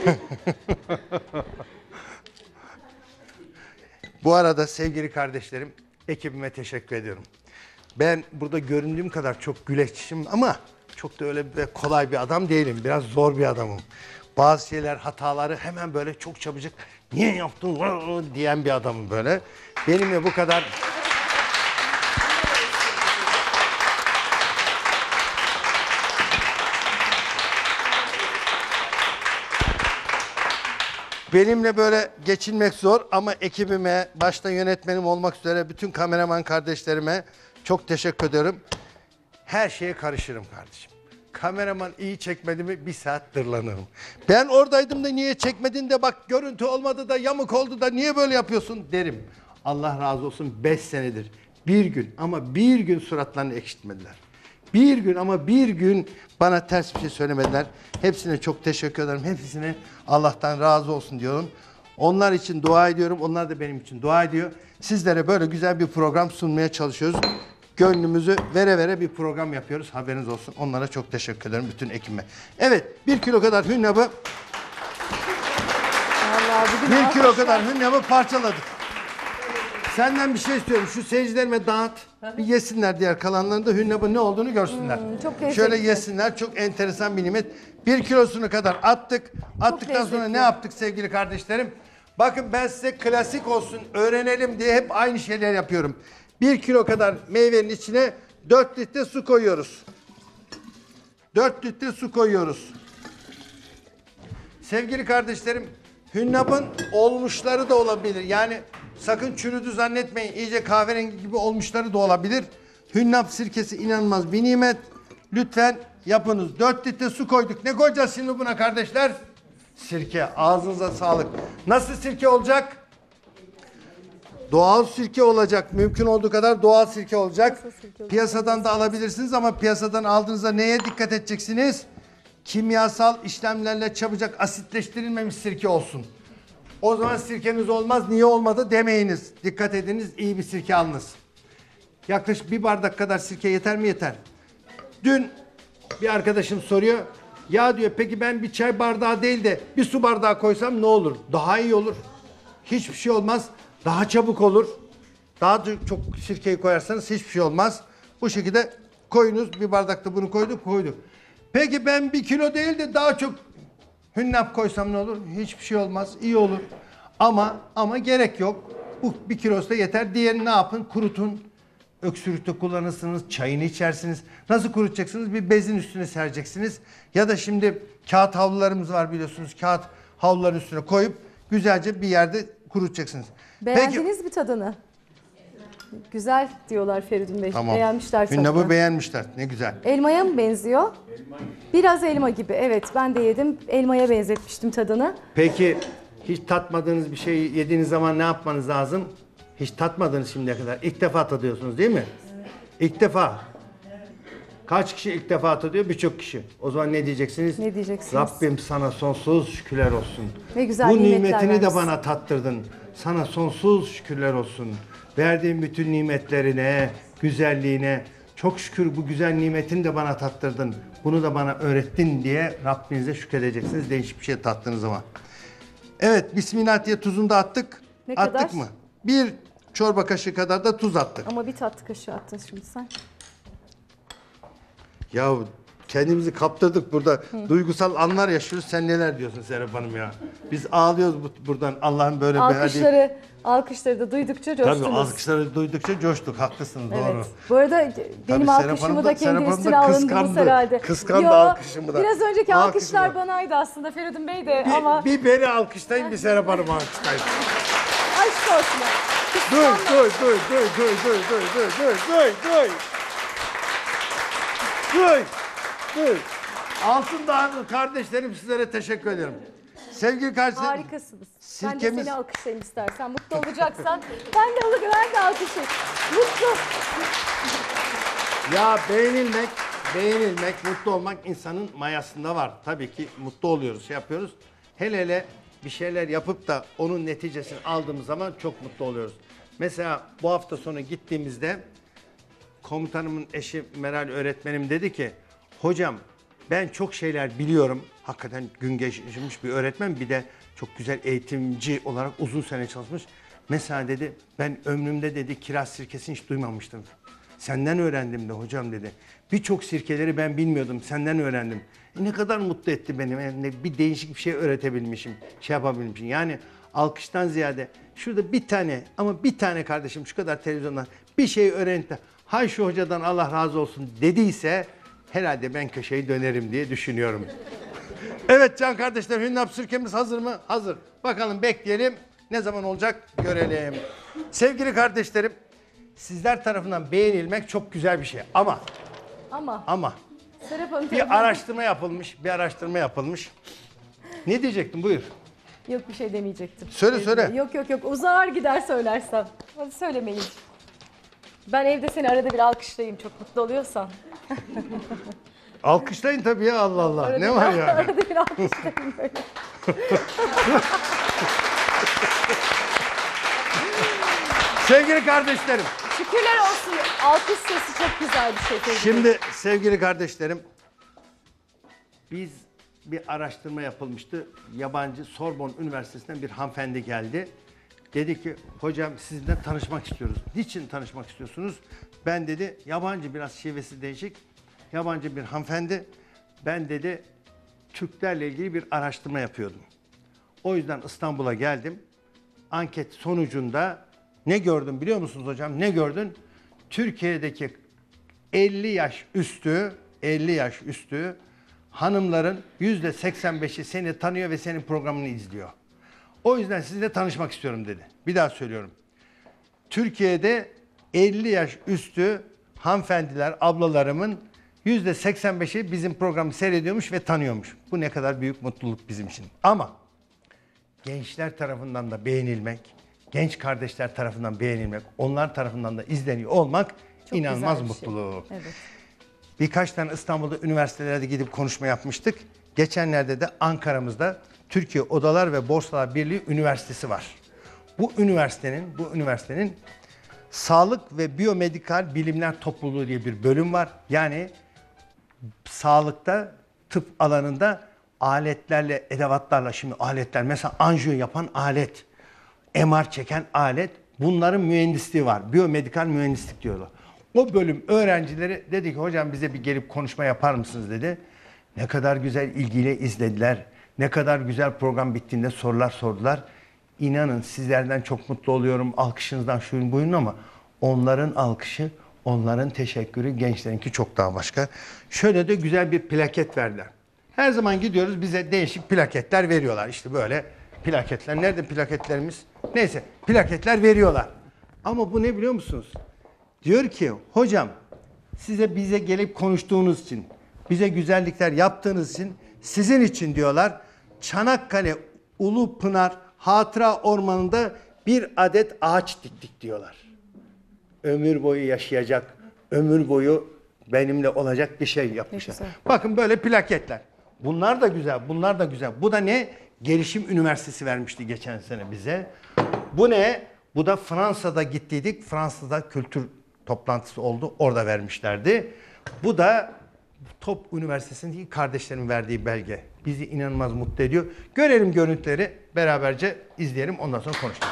Bu arada sevgili kardeşlerim, ekibime teşekkür ediyorum. Ben burada göründüğüm kadar çok güleçim ama çok da öyle kolay bir adam değilim. Biraz zor bir adamım. Bazı şeyler, hataları hemen böyle çok çabucak niye yaptın diyen bir adamım böyle. Benimle bu kadar... Benimle böyle geçinmek zor ama ekibime, başta yönetmenim olmak üzere bütün kameraman kardeşlerime çok teşekkür ediyorum. Her şeye karışırım kardeşim. Kameraman iyi çekmedi mi 1 saat dırlanırım. Ben oradaydım da niye çekmedin de, bak görüntü olmadı da, yamuk oldu da niye böyle yapıyorsun derim. Allah razı olsun, 5 senedir bir gün, ama bir gün suratlarını ekşitmediler. Bir gün, ama bir gün bana ters bir şey söylemediler. Hepsine çok teşekkür ederim. Hepsine Allah'tan razı olsun diyorum. Onlar için dua ediyorum. Onlar da benim için dua ediyor. Sizlere böyle güzel bir program sunmaya çalışıyoruz. Gönlümüzü vere vere bir program yapıyoruz. Haberiniz olsun. Onlara çok teşekkür ederim, bütün ekibime. Evet, 1 kilo kadar hünnapı 1 kilo kadar hünnapı parçaladık. Senden bir şey istiyorum. Şu seyircilerime dağıt. Bir yesinler, diğer kalanların da hünnapın ne olduğunu görsünler. Çok şöyle yesinler. Çok enteresan bir nimet. 1 kilosunu kadar attık. Attıktan sonra ne yaptık sevgili kardeşlerim? Bakın, ben size klasik olsun, öğrenelim diye hep aynı şeyler yapıyorum. 1 kilo kadar meyvenin içine 4 litre su koyuyoruz. 4 litre su koyuyoruz. Sevgili kardeşlerim, hünnapın olmuşları da olabilir. Yani sakın çürüdü zannetmeyin. İyice kahverengi gibi olmuşları da olabilir. Hünnap sirkesi inanılmaz bir nimet. Lütfen yapınız. 4 litre su koyduk. Ne koyacağız şimdi buna kardeşler? Sirke. Ağzınıza sağlık. Nasıl sirke olacak? Doğal sirke olacak. Mümkün olduğu kadar doğal sirke olacak. Nasıl sirke olacak? Piyasadan da alabilirsiniz ama piyasadan aldığınızda neye dikkat edeceksiniz? Kimyasal işlemlerle çabucak asitleştirilmemiş sirke olsun. O zaman sirkeniz olmaz. Niye olmadı demeyiniz. Dikkat ediniz, iyi bir sirke alınız. Yaklaşık 1 bardak kadar sirke yeter mi? Yeter. Dün bir arkadaşım soruyor. Ya diyor, peki ben bir çay bardağı değil de bir su bardağı koysam ne olur? Daha iyi olur. Hiçbir şey olmaz. Daha çabuk olur. Daha çok sirkeyi koyarsanız hiçbir şey olmaz. Bu şekilde koyunuz. Bir bardakta bunu koyduk. Peki ben 1 kilo değil de daha çok hünnap koysam ne olur? Hiçbir şey olmaz. İyi olur. Ama gerek yok. Bu 1 kilosu da yeter. Diğerini ne yapın? Kurutun. Öksürükte kullanırsınız. Çayını içersiniz. Nasıl kurutacaksınız? Bir bezin üstüne sereceksiniz. Ya da şimdi kağıt havlularımız var biliyorsunuz. Kağıt havluların üstüne koyup güzelce bir yerde kurutacaksınız. Beğendiniz mi tadını? Güzel diyorlar Feridun Bey. Tamam. Beğenmişler tadını. Hünnap'ı beğenmişler. Ne güzel. Elmaya mı benziyor? Biraz elma gibi. Evet, ben de yedim. Elmaya benzetmiştim tadını. Peki hiç tatmadığınız bir şey yediğiniz zaman ne yapmanız lazım? Hiç tatmadınız şimdiye kadar. İlk defa tadıyorsunuz değil mi? İlk defa. Kaç kişi ilk defa tadıyor? Birçok kişi. O zaman ne diyeceksiniz? Ne diyeceksiniz? Rabbim sana sonsuz şükürler olsun. Ne güzel Bu nimetler nimetini de vermişsin. bana tattırdın. Sana sonsuz şükürler olsun. Verdiğin bütün nimetlerine, güzelliğine, çok şükür bu güzel nimetini de bana tattırdın. Bunu da bana öğrettin diye Rabbinize şükredeceksiniz değişik bir şey tattığınız zaman. Evet, Bismillah diye tuzunu da attık. Ne attık kadar? mı? 1 çorba kaşığı kadar da tuz attık. Ama bir tatlı kaşığı attın şimdi sen. Ya kendimizi kaptırdık burada. Duygusal anlar yaşıyoruz. Sen neler diyorsun Serap Hanım ya? Biz ağlıyoruz buradan Allah'ın böyle bir Alkışları da duydukça Tabii coştunuz. alkışları duydukça coştuk. Haklısınız, Evet. doğru. Bu arada benim Serap Hanım alkışımı da- da kendi Serap Hanım da üstüne alındınız kıskandı. herhalde. Kıskandı Yo, alkışımı da. Biraz önceki Alkışımı. alkışlar banaydı aslında Feridun Bey de ama Bir beni alkışlayın, bir Serap Hanım'ı alkışlayın. aşk olsun. Dur. Altın Dağı'nın kardeşlerim, sizlere teşekkür ederim. Sevgili kardeşlerim. Harikasınız. Ben de Sirkemiz- seni alkışlayayım istersen. Mutlu olacaksan ben de alkışlayayım. Mutlu. Ya beğenilmek, mutlu olmak insanın mayasında var. Tabii ki mutlu oluyoruz, şey yapıyoruz. Hele bir şeyler yapıp da onun neticesini aldığımız zaman çok mutlu oluyoruz. Mesela bu hafta sonu gittiğimizde komutanımın eşi Meral öğretmenim dedi ki, hocam ben çok şeyler biliyorum. Hakikaten gün geçirmiş bir öğretmen, bir de çok güzel eğitimci olarak uzun sene çalışmış. Mesela dedi, ben ömrümde dedi kiraz sirkesini hiç duymamıştım. Senden öğrendim de hocam dedi. Birçok sirkeleri ben bilmiyordum, senden öğrendim. Ne kadar mutlu etti beni. Yani bir değişik bir şey öğretebilmişim, şey yapabilmişim. Yani alkıştan ziyade şurada bir tane kardeşim şu kadar televizyondan bir şey öğrenip de hay şu hocadan Allah razı olsun dediyse herhalde ben köşeyi dönerim diye düşünüyorum. Evet can kardeşler, hünnap sirkemiz hazır mı? Hazır. Bakalım bekleyelim. Ne zaman olacak görelim. Sevgili kardeşlerim, sizler tarafından beğenilmek çok güzel bir şey. Ama Serap Hanım bir araştırma yapılmış. Ne diyecektin? Buyur. Yok, bir şey demeyecektim. Söyle. Yok. Uzar gider söylersem. Hadi söylemeyin. Ben evde seni arada bir alkışlayayım çok mutlu oluyorsan. Alkışlayın tabii ya, Allah Allah. Arada Ne bir- var yani? Arada bir alkışlayayım böyle. Sevgili kardeşlerim. Şükürler olsun. Alkış sesi çok güzel bir şey. Şimdi sevgili kardeşlerim, biz bir araştırma yapılmıştı. Yabancı Sorbonne Üniversitesi'nden bir hanımefendi geldi. Dedi ki hocam sizinle tanışmak istiyoruz. Niçin tanışmak istiyorsunuz? Ben dedi yabancı, biraz şivesi değişik. Yabancı bir hanımefendi. Ben dedi Türklerle ilgili bir araştırma yapıyordum. O yüzden İstanbul'a geldim. Anket sonucunda ne gördüm biliyor musunuz hocam? Ne gördün? Türkiye'deki 50 yaş üstü hanımların %85'i seni tanıyor ve senin programını izliyor. O yüzden sizinle tanışmak istiyorum dedi. Bir daha söylüyorum. Türkiye'de 50 yaş üstü hanımefendiler, ablalarımın %85'i bizim programı seyrediyormuş ve tanıyormuş. Bu ne kadar büyük mutluluk bizim için. Ama gençler tarafından da beğenilmek, genç kardeşler tarafından beğenilmek, onlar tarafından da izleniyor olmak Çok inanılmaz güzel bir şey. mutluluk. Evet. Birkaç tane İstanbul'da üniversitelerde gidip konuşma yapmıştık. Geçenlerde de Ankara'mızda Türkiye Odalar ve Borsalar Birliği Üniversitesi var. Bu üniversitenin Sağlık ve Biyomedikal Bilimler Topluluğu diye bir bölüm var. Yani sağlıkta, tıp alanında aletlerle, edevatlarla, şimdi aletler mesela anjiyo yapan alet, MR çeken alet, bunların mühendisliği var. Biyomedikal mühendislik diyorlar. O bölüm öğrencileri dedi ki hocam bize bir gelip konuşma yapar mısınız dedi. Ne kadar güzel ilgiyle izlediler. Ne kadar güzel program bittiğinde sorular sordular. İnanın sizlerden çok mutlu oluyorum. Alkışınızdan şuyun buyurun ama onların alkışı, onların teşekkürü gençlerinki çok daha başka. Şöyle de güzel bir plaket verdiler. Her zaman gidiyoruz bize değişik plaketler veriyorlar. İşte böyle plaketler. Nerede plaketlerimiz? Neyse plaketler veriyorlar. Ama bu ne biliyor musunuz? Diyor ki hocam size bize gelip konuştuğunuz için, bize güzellikler yaptığınız için, sizin için diyorlar Çanakkale Ulupınar Hatıra Ormanı'nda bir adet ağaç diktik diyorlar. Ömür boyu yaşayacak, ömür boyu benimle olacak bir şey yapmışlar. Bakın böyle plaketler. Bunlar da güzel, bunlar da güzel. Bu da ne? Gelişim Üniversitesi vermişti geçen sene bize. Bu ne? Bu da Fransa'da gittiydik. Fransa'da kültür toplantısı oldu. Orada vermişlerdi. Bu da Top Üniversitesi'ndeki kardeşlerin verdiği belge. Bizi inanılmaz mutlu ediyor. Görelim görüntüleri, beraberce izleyelim. Ondan sonra konuşacağız.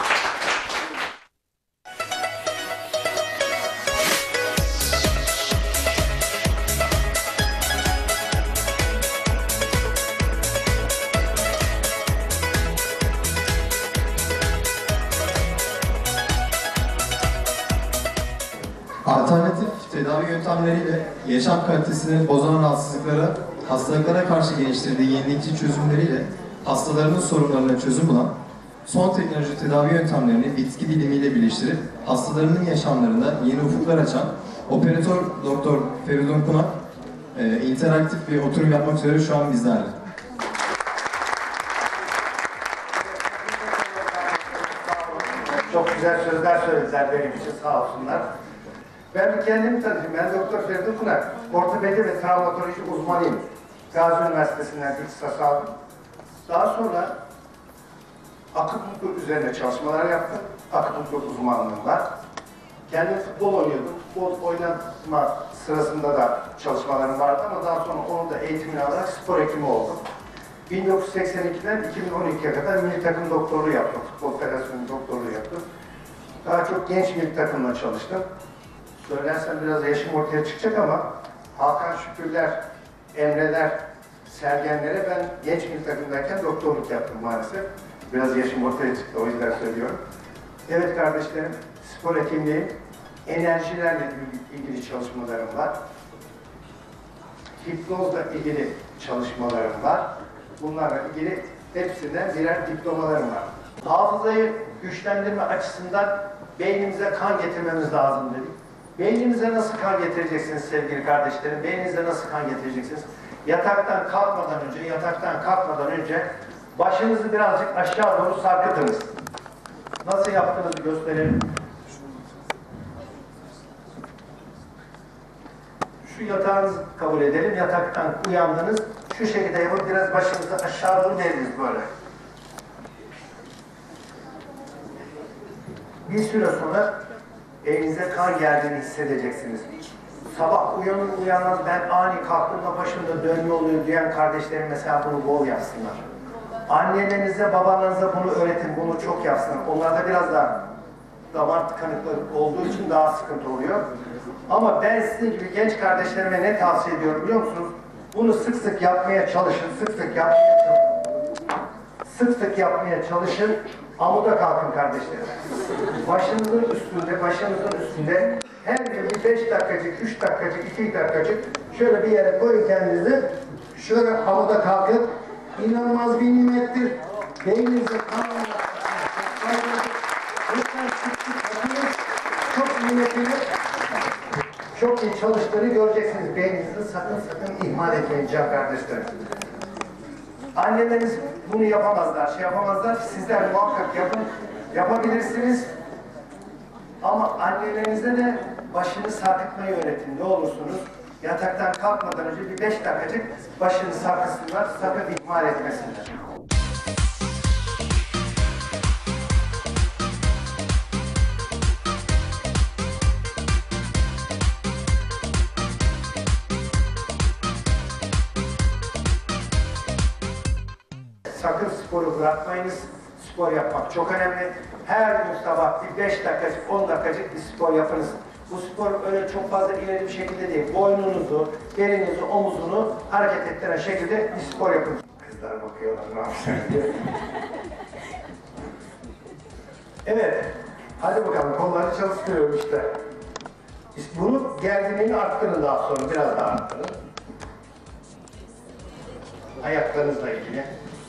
Alternatif tedavi yöntemleriyle yaşam kalitesini bozan hastalıklara karşı geliştirdiği yenilikçi çözümleriyle hastalarının sorunlarına çözüm bulan, son teknoloji tedavi yöntemlerini bitki bilimiyle birleştirip hastalarının yaşamlarında yeni ufuklar açan operatör Doktor Feridun Kunak, interaktif bir oturum yapmak üzere şu an bizlerle. Çok güzel sözler söylediler benim için, sağ olsunlar. Ben bir kendimi tanıtayım. Ben Doktor Feridun Kunak. Ortopedi ve travmatoloji uzmanıyım. Gazi Üniversitesi'nden ihtisas aldım. Daha sonra akupunktur üzerine çalışmalar yaptım. Akupunktur uzmanlığım var. Kendim futbol oynuyordum. Futbol oynatma sırasında da çalışmalarım vardı ama daha sonra onun da eğitimini alarak spor hekimi oldum. 1982'den 2012'ye kadar milli takım doktorluğu yaptım. Futbol Federasyonu doktorluğu yaptım. Daha çok genç milli takımla çalıştım. Söylersem biraz yaşım ortaya çıkacak ama Hakan Şükürler, Emreler, Sergenlere ben genç milli takımdayken doktorluk yaptım maalesef. Biraz yaşım ortaya çıktı, o yüzden söylüyorum. Evet kardeşlerim, spor hekimliği, enerjilerle ilgili çalışmalarım var. Hipnozla ilgili çalışmalarım var. Bunlarla ilgili hepsinden birer diplomalarım var. Hafızayı güçlendirme açısından beynimize kan getirmemiz lazım dedik. Beyninize nasıl kan getireceksiniz sevgili kardeşlerim? Beyninize nasıl kan getireceksiniz? Yataktan kalkmadan önce başınızı birazcık aşağı doğru sarkıtınız. Nasıl yaptığınızı gösterelim. Şu yatağınızı kabul edelim. Yataktan uyandınız. Şu şekilde yapıp biraz başınızı aşağı doğru veriniz böyle. Bir süre sonra elinize kan geldiğini hissedeceksiniz. Sabah uyanmaz ben ani kalktığımda başımda dönme oluyor diyen kardeşlerim mesela bunu bol yapsınlar. Annelerinize, babalarınıza bunu öğretin, bunu çok yapsınlar. Onlarda biraz daha damar tıkanıklığı olduğu için daha sıkıntı oluyor. Ama ben sizin gibi genç kardeşlerime ne tavsiye ediyorum biliyor musunuz? Bunu sık sık yapmaya çalışın, sık sık yapmaya çalışın. Amuda kalkın kardeşlerim. Başınızın üstünde her gün bir 5 dakikacık, 3 dakikacık, 2 dakikacık şöyle bir yere koyun kendinizi. Şöyle amuda kalkın. İnanılmaz bir nimettir. Beyninize kalmamak. Çok nimetli. Çok iyi çalıştığını göreceksiniz. Beyninizin sakın ihmal etmeyin can kardeşlerim. Anneleriniz bunu yapamazlar, sizler muhakkak yapın. yapabilirsiniz. Ama annelerinize de başını sarkıtmayı öğretin. Ne olursunuz yataktan kalkmadan önce bir 5 dakikacık başını sarkıtsınlar, sakın ihmal etmesinler. Sakın sporu bırakmayınız. Spor yapmak çok önemli. Her gün sabah bir 5 dakikacık, 10 dakikacık bir spor yapınız. Bu spor öyle çok fazla ileri bir şekilde değil. Boynunuzu, belinizi, omuzunu hareket ettiren şekilde bir spor yapın. Kızlar bakıyorlar ne yapacağım diye. Evet. Hadi bakalım kolları çalıştırıyorum işte. Bunu gerginliğini arttırın daha sonra. Biraz daha arttırın. Ayaklarınızla ilgili.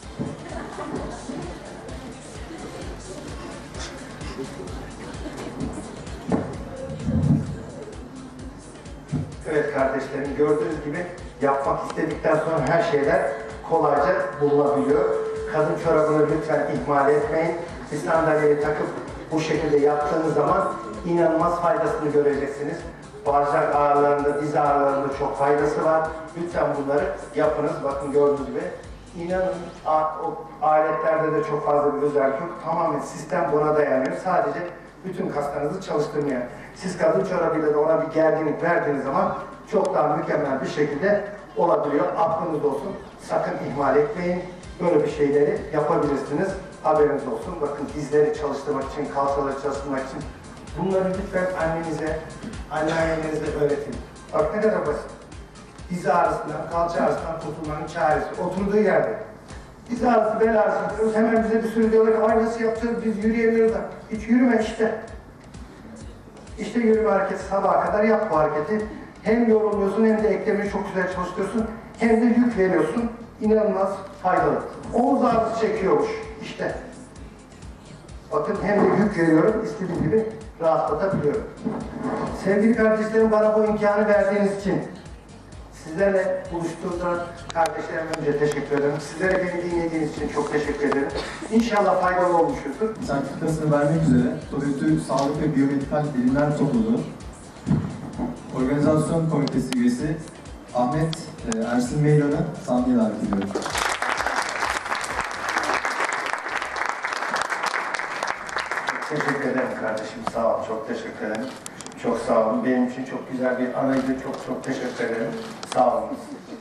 Evet kardeşlerim, gördüğünüz gibi yapmak istedikten sonra her şeyler kolayca bulunabiliyor. Kadın çorabını lütfen ihmal etmeyin. Bir sandalyeyi takıp bu şekilde yaptığınız zaman inanılmaz faydasını göreceksiniz. Bacak ağrılarında, diz ağrılarında çok faydası var. Lütfen bunları yapınız. Bakın gördüğünüz gibi. İnanın o aletlerde de çok fazla bir özellik yok. Tamamen sistem buna dayanıyor. Sadece bütün kaslarınızı çalıştırmıyor. Siz kadın çorabıyla da ona bir gerginlik verdiğiniz zaman çok daha mükemmel bir şekilde olabiliyor. Aklınızda olsun. Sakın ihmal etmeyin. Böyle bir şeyleri yapabilirsiniz. Haberiniz olsun. Bakın dizleri çalıştırmak için, kalçaları çalıştırmak için bunları lütfen annenize, anneannenize öğretin. Bak ne kadar basit. Diz ağrısından, kalça ağrısından kurtulmanın çaresi. Oturduğu yerde. Diz ağrısı, bel ağrısı yapıyoruz. Hemen bize bir sürü diyorlar ki ay nasıl yapacağız biz yürüyemiyoruz da. Hiç yürüme işte. İşte yürüme hareketi sabaha kadar yap bu hareketi. Hem yorulmuyorsun hem de eklemini çok güzel çalıştırıyorsun. Hem de yük veriyorsun. İnanılmaz faydalı. Omuz ağrısı çekiyormuş. İşte. Bakın hem de yük veriyorum. İstediğim gibi rahatlatabiliyorum. Sevgili kardeşlerim bana bu imkanı verdiğiniz için sizlerle buluşturduğum kardeşlerime önce teşekkür ederim. Sizlere beni dinlediğiniz için çok teşekkür ederim. İnşallah faydalı olmuşuzdur. Sertifikasını vermek üzere TOBİTÜ Sağlık ve Biyomedikal Bilimler Topluluğu Organizasyon Komitesi üyesi Ahmet Ersin Meydan'ı sahneye davet ediyorum. Teşekkür ederim kardeşim. Sağ ol. Çok teşekkür ederim. Çok sağ olun. Benim için çok güzel bir anıydı. Çok çok teşekkür ederim. Sağ olun.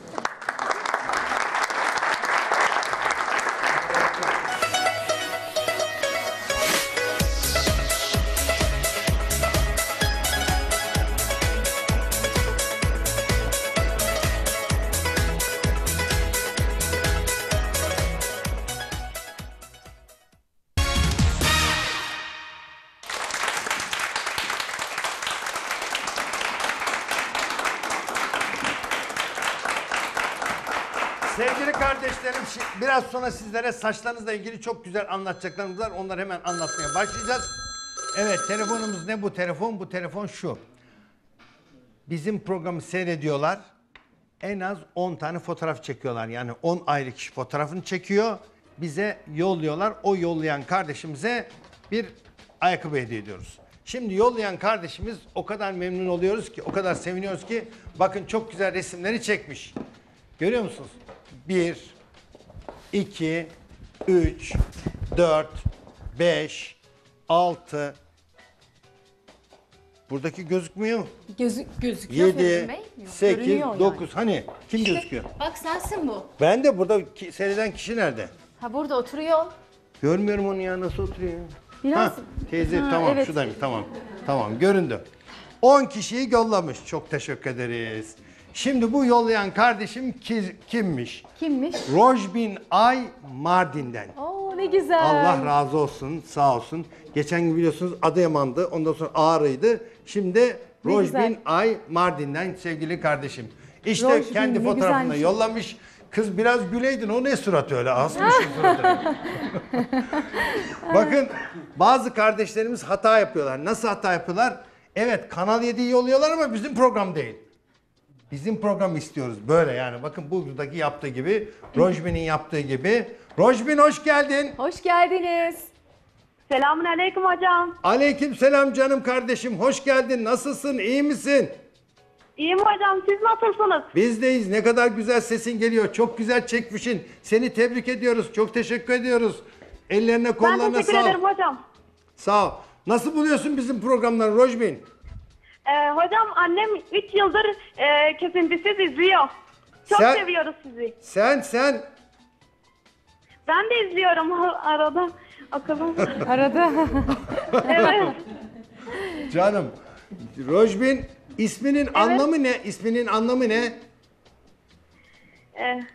Sevgili kardeşlerim, biraz sonra sizlere saçlarınızla ilgili çok güzel anlatacaklarımız var. Onları hemen anlatmaya başlayacağız. Evet, telefonumuz ne bu telefon? Bu telefon şu. Bizim programı seyrediyorlar. En az 10 tane fotoğraf çekiyorlar. Yani 10 ayrı kişi fotoğrafını çekiyor. Bize yolluyorlar. O yollayan kardeşimize bir ayakkabı hediye ediyoruz. Şimdi yollayan kardeşimiz o kadar memnun oluyoruz ki, o kadar seviniyoruz ki bakın çok güzel resimleri çekmiş. Görüyor musunuz? 1, 2, 3, 4, 5, 6. Buradaki gözükmüyor mu? Gözüküyor. 7, Feridun Bey. Yok, 8, görünüyor 9. yani. Hani kim gözüküyor? Bak sensin bu. Ben de burada seyreden kişi nerede? Ha burada oturuyor. Görmüyorum onu ya, nasıl oturuyor? Biraz... Ha, teyze Ha, tamam evet. şuradaymış, tamam göründü. 10 kişiyi yollamış. Çok teşekkür ederiz. Şimdi bu yollayan kardeşim kimmiş? Kimmiş? Rojbin Ay Mardin'den. Oo ne güzel. Allah razı olsun, sağ olsun. Geçen gün biliyorsunuz Adıyaman'dı, ondan sonra Ağrı'ydı. Şimdi Ne Rojbin güzel. Ay Mardin'den sevgili kardeşim. İşte Rojbin, kendi ne fotoğrafını güzelmiş. yollamış. Kız biraz güleydin, o ne suratı öyle, asmışsın suratını. Bakın bazı kardeşlerimiz hata yapıyorlar. Nasıl hata yapıyorlar? Evet, Kanal 7'yi yolluyorlar ama bizim program değil. Bizim program istiyoruz böyle yani. Bakın buradaki yaptığı gibi, Rojbin'in yaptığı gibi. Rojbin hoş geldin. Hoş geldiniz. Selamun aleyküm hocam. Aleykümselam canım kardeşim. Hoş geldin. Nasılsın? İyi misin? İyiyim hocam, siz nasılsınız? Bizdeyiz. Ne kadar güzel sesin geliyor. Çok güzel çekmişsin. Seni tebrik ediyoruz. Çok teşekkür ediyoruz. Ellerine Ben kollarına teşekkür sağ ol. ederim hocam. Sağ ol. Nasıl buluyorsun bizim programları Rojbin? Hocam annem 3 yıldır kesintisiz izliyor. Çok Sen- seviyoruz sizi. Sen Ben de izliyorum arada. Akılım. Arada. Evet. canım. Rojbin isminin anlamı ne? İsminin anlamı ne? E,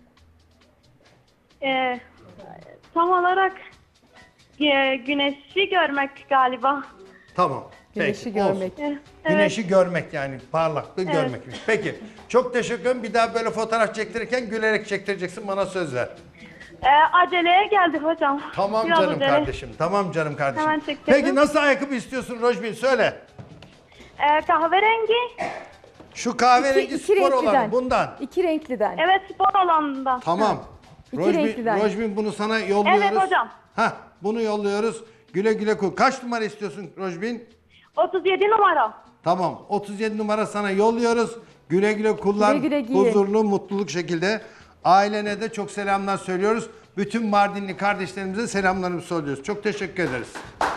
Tam olarak güneşi görmek galiba. Tamam. Güneşi Peki, görmek. olsun. Evet. Güneşi görmek yani parlaklığı görmekmiş. Peki. Çok teşekkür ederim. Bir daha böyle fotoğraf çektirirken gülerek çektireceksin. Bana söz ver. Aceleye geldi hocam. Tamam Biraz canım acele. kardeşim. Tamam canım kardeşim. Hemen çekeceğim. Peki nasıl ayakkabı istiyorsun Rojbin? Söyle. Kahverengi. Şu kahverengi İki spor renkliden. olanı bundan. 2 renkliden. Evet, spor alanında. Tamam. İki renkliden. Rojbin bunu sana yolluyoruz. Evet hocam. Hah, bunu yolluyoruz. Güle güle kullan. Kaç numara istiyorsun Rojbin? 37 numara. Tamam. 37 numara sana yolluyoruz. Güle güle kullan. Güle güle giy. Huzurlu, mutluluk şekilde. Ailene de çok selamlar söylüyoruz. Bütün Mardinli kardeşlerimize selamlarımızı söylüyoruz. Çok teşekkür ederiz.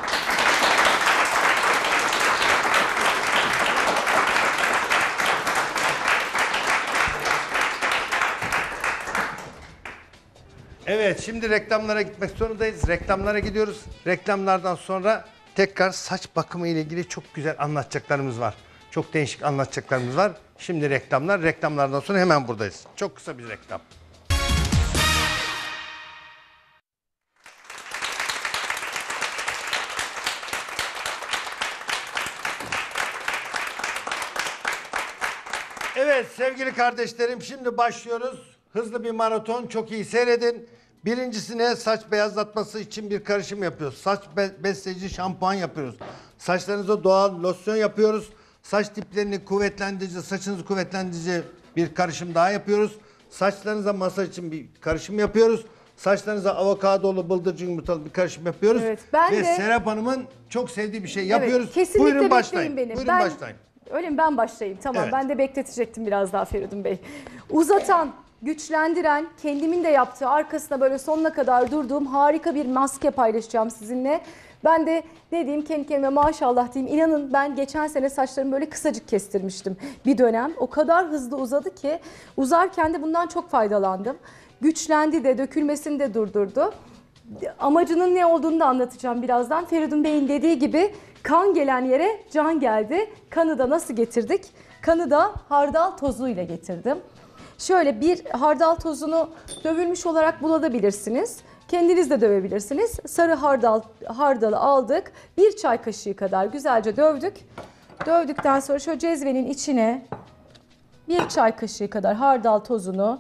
Evet, şimdi reklamlara gitmek zorundayız. Reklamlara gidiyoruz. Reklamlardan sonra tekrar saç bakımı ile ilgili çok güzel anlatacaklarımız var. Çok değişik anlatacaklarımız var. Şimdi reklamlar, reklamlardan sonra hemen buradayız. Çok kısa bir reklam. Evet sevgili kardeşlerim, şimdi başlıyoruz. Hızlı bir maraton, çok iyi seyredin. Birincisine saç beyazlatması için bir karışım yapıyoruz. Saç besleyici şampuan yapıyoruz. Saçlarınıza doğal losyon yapıyoruz. Saç diplerini kuvvetlendirici, saçınızı kuvvetlendirici bir karışım daha yapıyoruz. Saçlarınıza masaj için bir karışım yapıyoruz. Saçlarınıza avokadolu, bıldırcın yumurtalı bir karışım yapıyoruz. Evet, ben Ve de- Serap Hanım'ın çok sevdiği bir şey yapıyoruz. Evet, kesinlikle Buyurun bekleyin başlayın. beni. Buyurun Ben- başlayın. Öyle mi? Ben başlayayım. Tamam. Evet. Ben de bekletecektim biraz daha Feridun Bey. Uzatan, güçlendiren, kendimin de yaptığı, arkasında böyle sonuna kadar durduğum harika bir maske paylaşacağım sizinle. Ben de ne diyeyim, kendi kendime maşallah diyeyim. İnanın ben geçen sene saçlarımı böyle kısacık kestirmiştim bir dönem. O kadar hızlı uzadı ki uzarken de bundan çok faydalandım. Güçlendi de, dökülmesini de durdurdu. Amacının ne olduğunu da anlatacağım birazdan. Feridun Bey'in dediği gibi kan gelen yere can geldi. Kanı da nasıl getirdik? Kanı da hardal tozuyla getirdim. Şöyle bir hardal tozunu dövülmüş olarak bulabilirsiniz. Kendiniz de dövebilirsiniz. Sarı hardalı aldık. Bir çay kaşığı kadar güzelce dövdük. Dövdükten sonra şöyle cezvenin içine bir çay kaşığı kadar hardal tozunu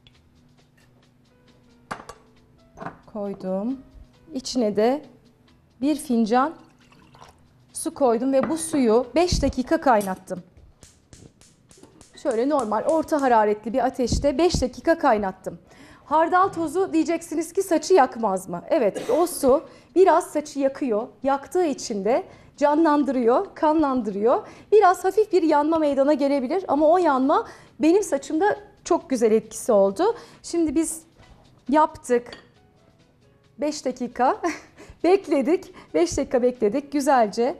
koydum. İçine de bir fincan su koydum ve bu suyu 5 dakika kaynattım. Şöyle normal orta hararetli bir ateşte 5 dakika kaynattım. Hardal tozu diyeceksiniz ki saçı yakmaz mı? Evet, o su biraz saçı yakıyor. Yaktığı için de canlandırıyor, kanlandırıyor. Biraz hafif bir yanma meydana gelebilir ama o yanma benim saçımda çok güzel etkisi oldu. Şimdi biz yaptık. 5 dakika bekledik. 5 dakika bekledik. Güzelce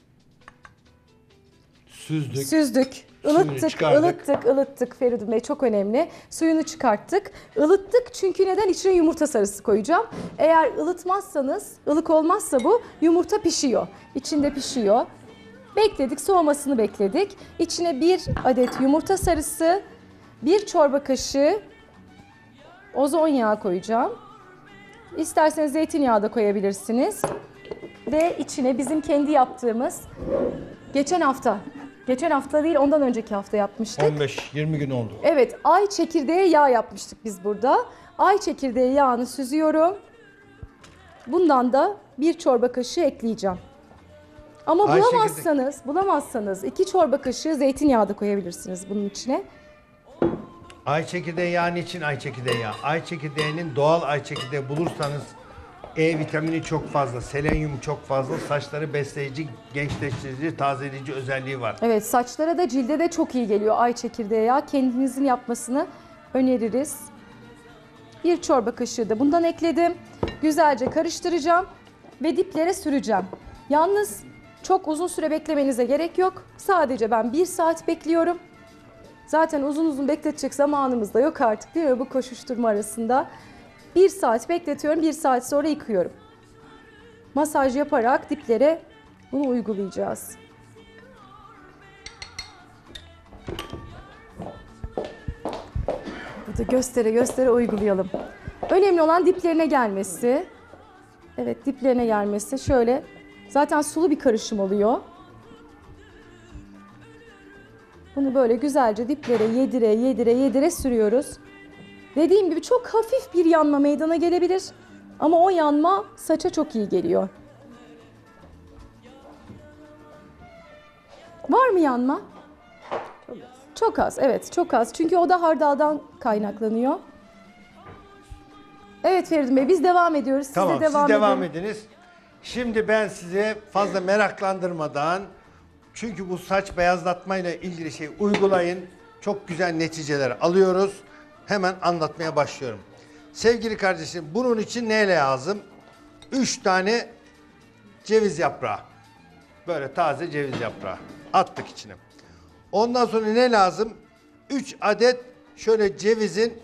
süzdük. Ilıttık Feridun Bey, çok önemli. Suyunu çıkarttık. Ilıttık çünkü neden? İçine yumurta sarısı koyacağım. Eğer ılıtmazsanız, ılık olmazsa bu yumurta pişiyor. İçinde pişiyor. Bekledik, soğumasını bekledik. İçine 1 adet yumurta sarısı, 1 çorba kaşığı ozon yağı koyacağım. İsterseniz zeytinyağı da koyabilirsiniz. Ve içine bizim kendi yaptığımız geçen hafta değil ondan önceki hafta yapmıştık. 15-20 gün oldu. Evet, ay çekirdeği yağ yapmıştık biz burada. Ay çekirdeği yağını süzüyorum. Bundan da 1 çorba kaşığı ekleyeceğim. Ama Ay bulamazsanız 2 çorba kaşığı zeytinyağı da koyabilirsiniz bunun içine. Ay çekirdeği yağı için ay çekirdeği yağı. Ay çekirdeğinin doğal ay çekirdeği bulursanız E vitamini çok fazla, selenyum çok fazla, saçları besleyici, gençleştirici, tazeleyici özelliği var. Evet, saçlara da cilde de çok iyi geliyor ay çekirdeği yağı. Kendinizin yapmasını öneririz. Bir çorba kaşığı da bundan ekledim. Güzelce karıştıracağım ve diplere süreceğim. Yalnız çok uzun süre beklemenize gerek yok. Sadece ben 1 saat bekliyorum. Zaten uzun uzun bekletecek zamanımız da yok artık değil mi bu koşuşturma arasında. 1 saat bekletiyorum, 1 saat sonra yıkıyorum. Masaj yaparak diplere bunu uygulayacağız. Burada göstere göstere uygulayalım. Önemli olan diplerine gelmesi. Evet, diplerine gelmesi. Şöyle, zaten sulu bir karışım oluyor. Bunu böyle güzelce diplere yedire sürüyoruz. Dediğim gibi çok hafif bir yanma meydana gelebilir. Ama o yanma saça çok iyi geliyor. Var mı yanma? Çok az, evet çok az. Çünkü o da hardaldan kaynaklanıyor. Evet Feridun Bey, biz devam ediyoruz. Tamam, Siz de devam edin. ediniz. Şimdi ben size fazla meraklandırmadan, çünkü bu saç beyazlatmayla ilgili şey uygulayın. Çok güzel neticeler alıyoruz. Hemen anlatmaya başlıyorum. Sevgili kardeşim, bunun için ne lazım? 3 tane ceviz yaprağı. Böyle taze ceviz yaprağı. Attık içine. Ondan sonra ne lazım? 3 adet şöyle cevizin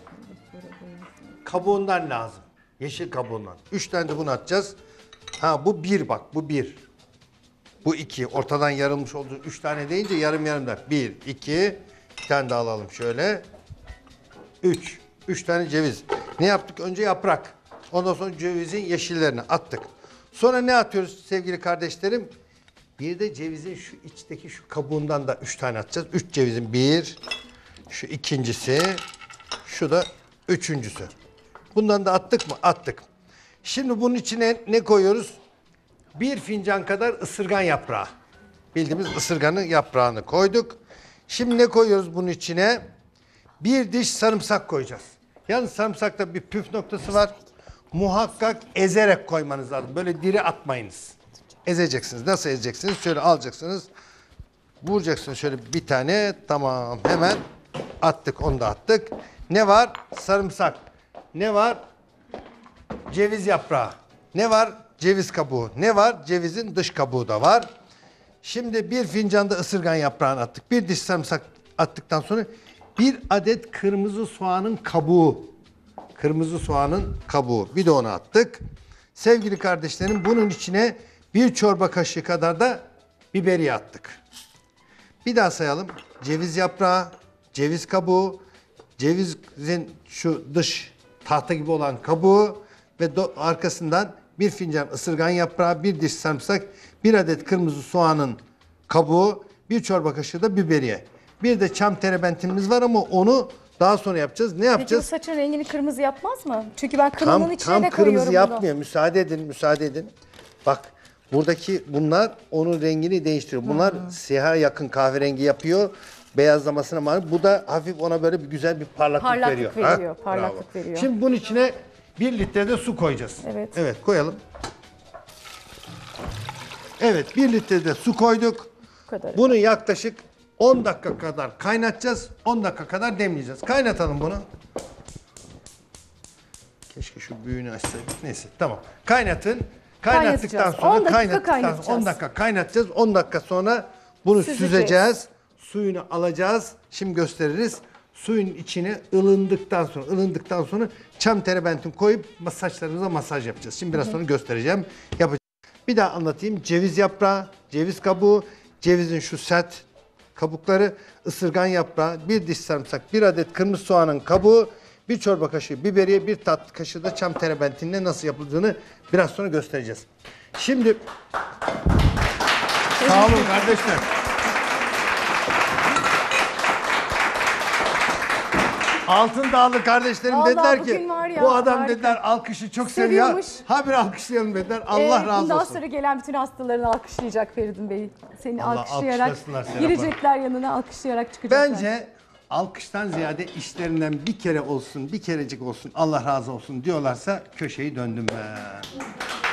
kabuğundan lazım. Yeşil kabuğundan. 3 tane de bunu atacağız. Ha bu 1 bak, bu 1. Bu 2. Ortadan yarılmış olduğu 3 tane deyince yarım yarım da. 1, 2. Bir tane daha alalım şöyle. 3. 3 tane ceviz. Ne yaptık? Önce yaprak. Ondan sonra cevizin yeşillerini attık. Sonra ne atıyoruz sevgili kardeşlerim? Bir de cevizin şu içteki şu kabuğundan da 3 tane atacağız. 3 cevizin 1. Şu ikincisi. Şu da üçüncüsü. Bundan da attık mı? Attık. Şimdi bunun içine ne koyuyoruz? 1 fincan kadar ısırgan yaprağı. Bildiğimiz ısırganın yaprağını koyduk. Şimdi ne koyuyoruz bunun içine? 1 diş sarımsak koyacağız. Yalnız sarımsakta bir püf noktası var. Muhakkak ezerek koymanız lazım. Böyle diri atmayınız. Ezeceksiniz. Nasıl ezeceksiniz? Şöyle alacaksınız. Vuracaksınız şöyle bir tane. Tamam. Hemen attık. Onu da attık. Ne var? Sarımsak. Ne var? Ceviz yaprağı. Ne var? Ceviz kabuğu. Ne var? Cevizin dış kabuğu da var. Şimdi 1 fincanda ısırgan yaprağını attık. 1 diş sarımsak attıktan sonra 1 adet kırmızı soğanın kabuğu. Kırmızı soğanın kabuğu. Bir de onu attık. Sevgili kardeşlerim, bunun içine 1 çorba kaşığı kadar da biberiye attık. Bir daha sayalım. Ceviz yaprağı, ceviz kabuğu, cevizin şu dış tahta gibi olan kabuğu ve arkasından 1 fincan ısırgan yaprağı, 1 diş sarımsak, 1 adet kırmızı soğanın kabuğu, 1 çorba kaşığı da biberiye. Bir de çam terebentimiz var ama onu daha sonra yapacağız. Ne Peki bu yapacağız? saçın rengini kırmızı yapmaz mı? Çünkü ben kınanın içine de Tam koyuyorum kırmızı bunu. yapmıyor. Müsaade edin. Bak buradaki bunlar onun rengini değiştiriyor. Bunlar siyaha yakın kahverengi yapıyor. Beyazlamasına mal. Bu da hafif ona böyle bir güzel bir parlaklık veriyor. Parlaklık veriyor. Şimdi bunun içine 1 litre de su koyacağız. Evet. Evet, koyalım. Evet, 1 litre de su koyduk. Bu kadar. Bunu yaklaşık 10 dakika kadar kaynatacağız. 10 dakika kadar demleyeceğiz. Kaynatalım bunu. Keşke şu büyüğünü açsaydık. Neyse, tamam. Kaynatın. Kaynattıktan Kaynatacağız. sonra 10 dakika kaynatacağız. 10 dakika kaynatacağız. 10 dakika sonra bunu süzeceğiz. Suyunu alacağız. Şimdi gösteririz. Suyun içine ılındıktan sonra çam terebentin koyup saçlarımıza masaj yapacağız. Şimdi biraz sonra göstereceğim. Yapacağız. Bir daha anlatayım. Ceviz yaprağı, ceviz kabuğu, cevizin şu sert kabukları, ısırgan yaprağı, 1 diş sarımsak, 1 adet kırmızı soğanın kabuğu, 1 çorba kaşığı biberiye, 1 tatlı kaşığı da çam terebentinle nasıl yapıldığını biraz sonra göstereceğiz. Şimdi sağ olun kardeşler. Altın Dağlı kardeşlerim Vallahi dediler ki bugün var ya, bu adam harika. dediler alkışı çok seviyor. Seviyormuş. Ha bir alkışlayalım dediler. Allah razı Bundan olsun. sonra gelen bütün hastalarını alkışlayacak Feridun Bey. Seni Allah alkışlayarak alkışlasınlar Serap girecekler yanına, alkışlayarak çıkacaklar. Bence alkıştan ziyade işlerinden bir kere olsun, bir kerecik olsun, Allah razı olsun diyorlarsa köşeyi döndüm ben.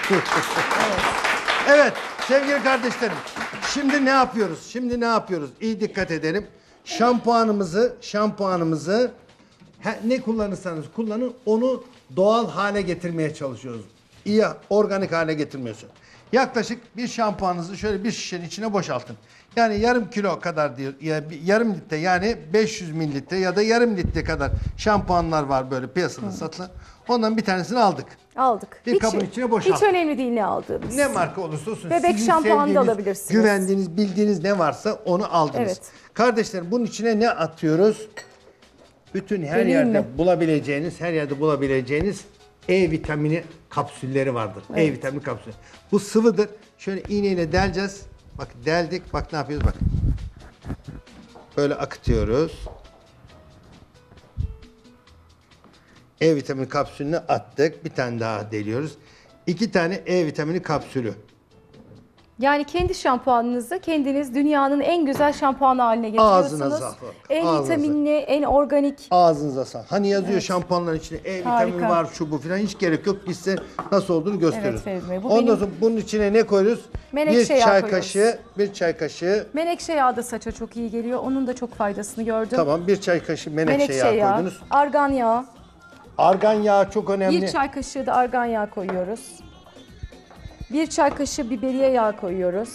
Evet sevgili kardeşlerim. Şimdi ne yapıyoruz? Şimdi ne yapıyoruz? İyi dikkat edelim. Şampuanımızı ne kullanırsanız kullanın onu doğal hale getirmeye çalışıyoruz. İyi organik hale getirmiyorsun. Yaklaşık bir şampuanınızı şöyle bir şişenin içine boşaltın. Yani yarım kilo kadar diyor, yarım litre yani 500 mililitre ya da yarım litre kadar şampuanlar var böyle piyasada satılan. Ondan bir tanesini aldık. Aldık. Bir kabın içine boşalt. Hiç önemli değil ne aldığımız. Ne marka olursa olsun. Bebek sizin şampuanı da sevdiğiniz, alabilirsiniz. güvendiğiniz, bildiğiniz ne varsa onu aldınız. Evet. Kardeşlerim bunun içine ne atıyoruz? Bütün her Deneyim yerde mi? bulabileceğiniz E vitamini kapsülleri vardır. E Evet. vitamini kapsülü. Bu sıvıdır. Şöyle iğneyle deleceğiz. Bak deldik. Bak ne yapıyoruz bak. Böyle akıtıyoruz. E vitamini kapsülünü attık. Bir tane daha deliyoruz. 2 tane E vitamini kapsülü. Yani kendi şampuanınızı kendiniz dünyanın en güzel şampuanı haline Ağzına getiriyorsunuz. sağlık. En Ağzına vitaminli, en organik. Ağzınıza sağlık. Hani yazıyor şampuanların içine E vitamini Harika. var şu bu filan hiç gerek yok. Biz size nasıl olduğunu gösteriyoruz. Evet Feridun Bey, bu Ondan benim- sonra bunun içine ne koyuyoruz? Menekşe Bir yağı çay koyuyoruz. kaşığı, bir çay kaşığı. Menekşe yağı da saça çok iyi geliyor. Onun da çok faydasını gördüm. Tamam bir çay kaşığı menekşe yağı koydunuz. argan yağı. Argan yağı çok önemli. Bir çay kaşığı da argan yağı koyuyoruz. Bir çay kaşığı biberiye yağı koyuyoruz.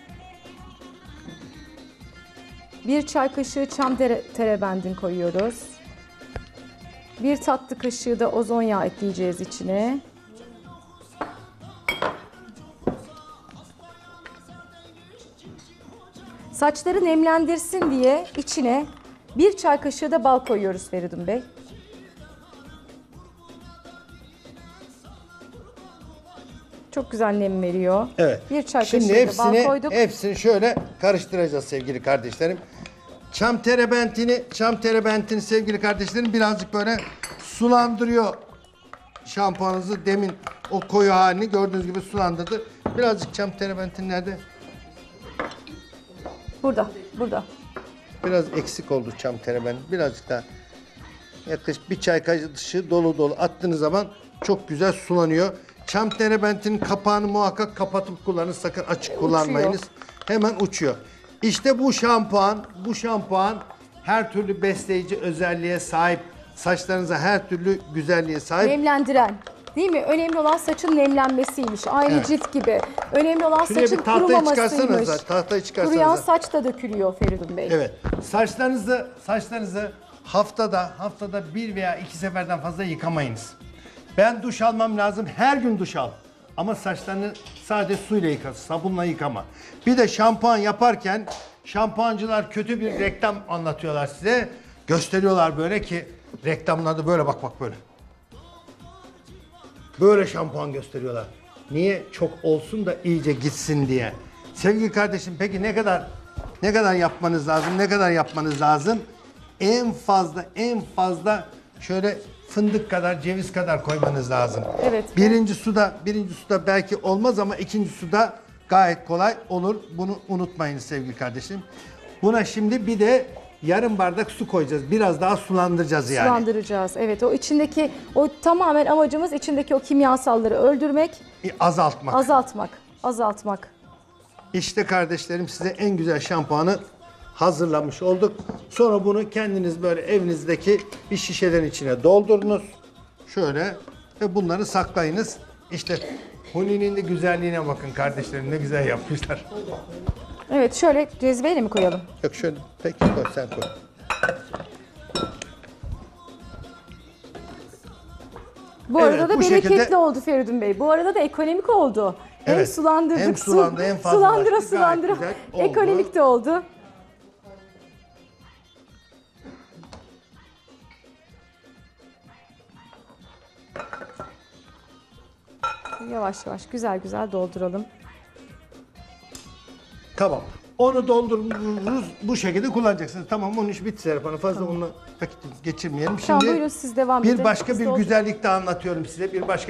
Bir çay kaşığı çam terebendin koyuyoruz. Bir tatlı kaşığı da ozon yağı ekleyeceğiz içine. Saçları nemlendirsin diye içine bir çay kaşığı da bal koyuyoruz Feridun Bey. Çok güzel nem veriyor. Evet. Bir çay Şimdi kaşığı da bal koyduk. hepsini şöyle karıştıracağız sevgili kardeşlerim. Çam terebentini sevgili kardeşlerim birazcık böyle sulandırıyor şampuanınızı. Demin o koyu halini gördüğünüz gibi sulandırdı. Birazcık çam terebentin nerede? Burada. Biraz eksik oldu çam terebentin. Birazcık daha yaklaşık bir çay kaşığı dolu attığınız zaman çok güzel sulanıyor. Çam terebentinin kapağını muhakkak kapatıp kullanın. Sakın açık kullanmayınız. Hemen uçuyor. İşte bu şampuan her türlü besleyici özelliğe sahip. Saçlarınıza her türlü güzelliğe sahip. Nemlendiren. Değil mi? Önemli olan saçın nemlenmesiymiş. Aynı Evet. cilt gibi. Önemli olan Şuraya saçın bir tahtayı kurumamasıymış. çıkarsanıza. Tahtayı çıkarsanıza. Kuruyan saç da dökülüyor Feridun Bey. Evet. Saçlarınızı haftada bir veya iki seferden fazla yıkamayınız. Ben duş almam lazım. Her gün duş al. Ama saçlarını sadece suyla yıka, sabunla yıkama. Bir de şampuan yaparken şampuancılar kötü bir reklam anlatıyorlar size. Gösteriyorlar böyle ki reklamlarda böyle bak böyle. Böyle şampuan gösteriyorlar. Niye? Çok olsun da iyice gitsin diye. Sevgili kardeşim peki ne kadar yapmanız lazım? Ne kadar yapmanız lazım? En fazla şöyle fındık kadar, ceviz kadar koymanız lazım. Evet. Birinci suda belki olmaz ama ikinci suda gayet kolay olur. Bunu unutmayın sevgili kardeşim. Buna şimdi bir de yarım bardak su koyacağız. Biraz daha sulandıracağız yani. Sulandıracağız. Evet, o tamamen amacımız içindeki o kimyasalları öldürmek, azaltmak. İşte kardeşlerim size en güzel şampuanı hazırlamış olduk. Sonra bunu kendiniz böyle evinizdeki bir şişelerin içine doldurunuz. Şöyle ve bunları saklayınız. İşte Huni'nin de güzelliğine bakın kardeşlerim ne güzel yapmışlar. Evet, şöyle cezveyle mi koyalım? Yok şöyle peki koy sen koy. Bu Evet, arada da bu bereketli şekilde- oldu Feridun Bey. Bu arada da ekonomik oldu. Hem Evet, sulandırdık, hem sulandı, hem fazlalaştı. sulandıra. Gayet güzel oldu. Ekonomik de oldu. Yavaş yavaş, güzel güzel dolduralım. Tamam. Onu doldururuz. Bu şekilde kullanacaksınız. Tamam onun iş bitti Serap Hanım. Fazla onunla vakit geçirmeyelim. Tamam, Şimdi buyurun siz devam edin. bir başka Biz bir doldur- güzellik de anlatıyorum size.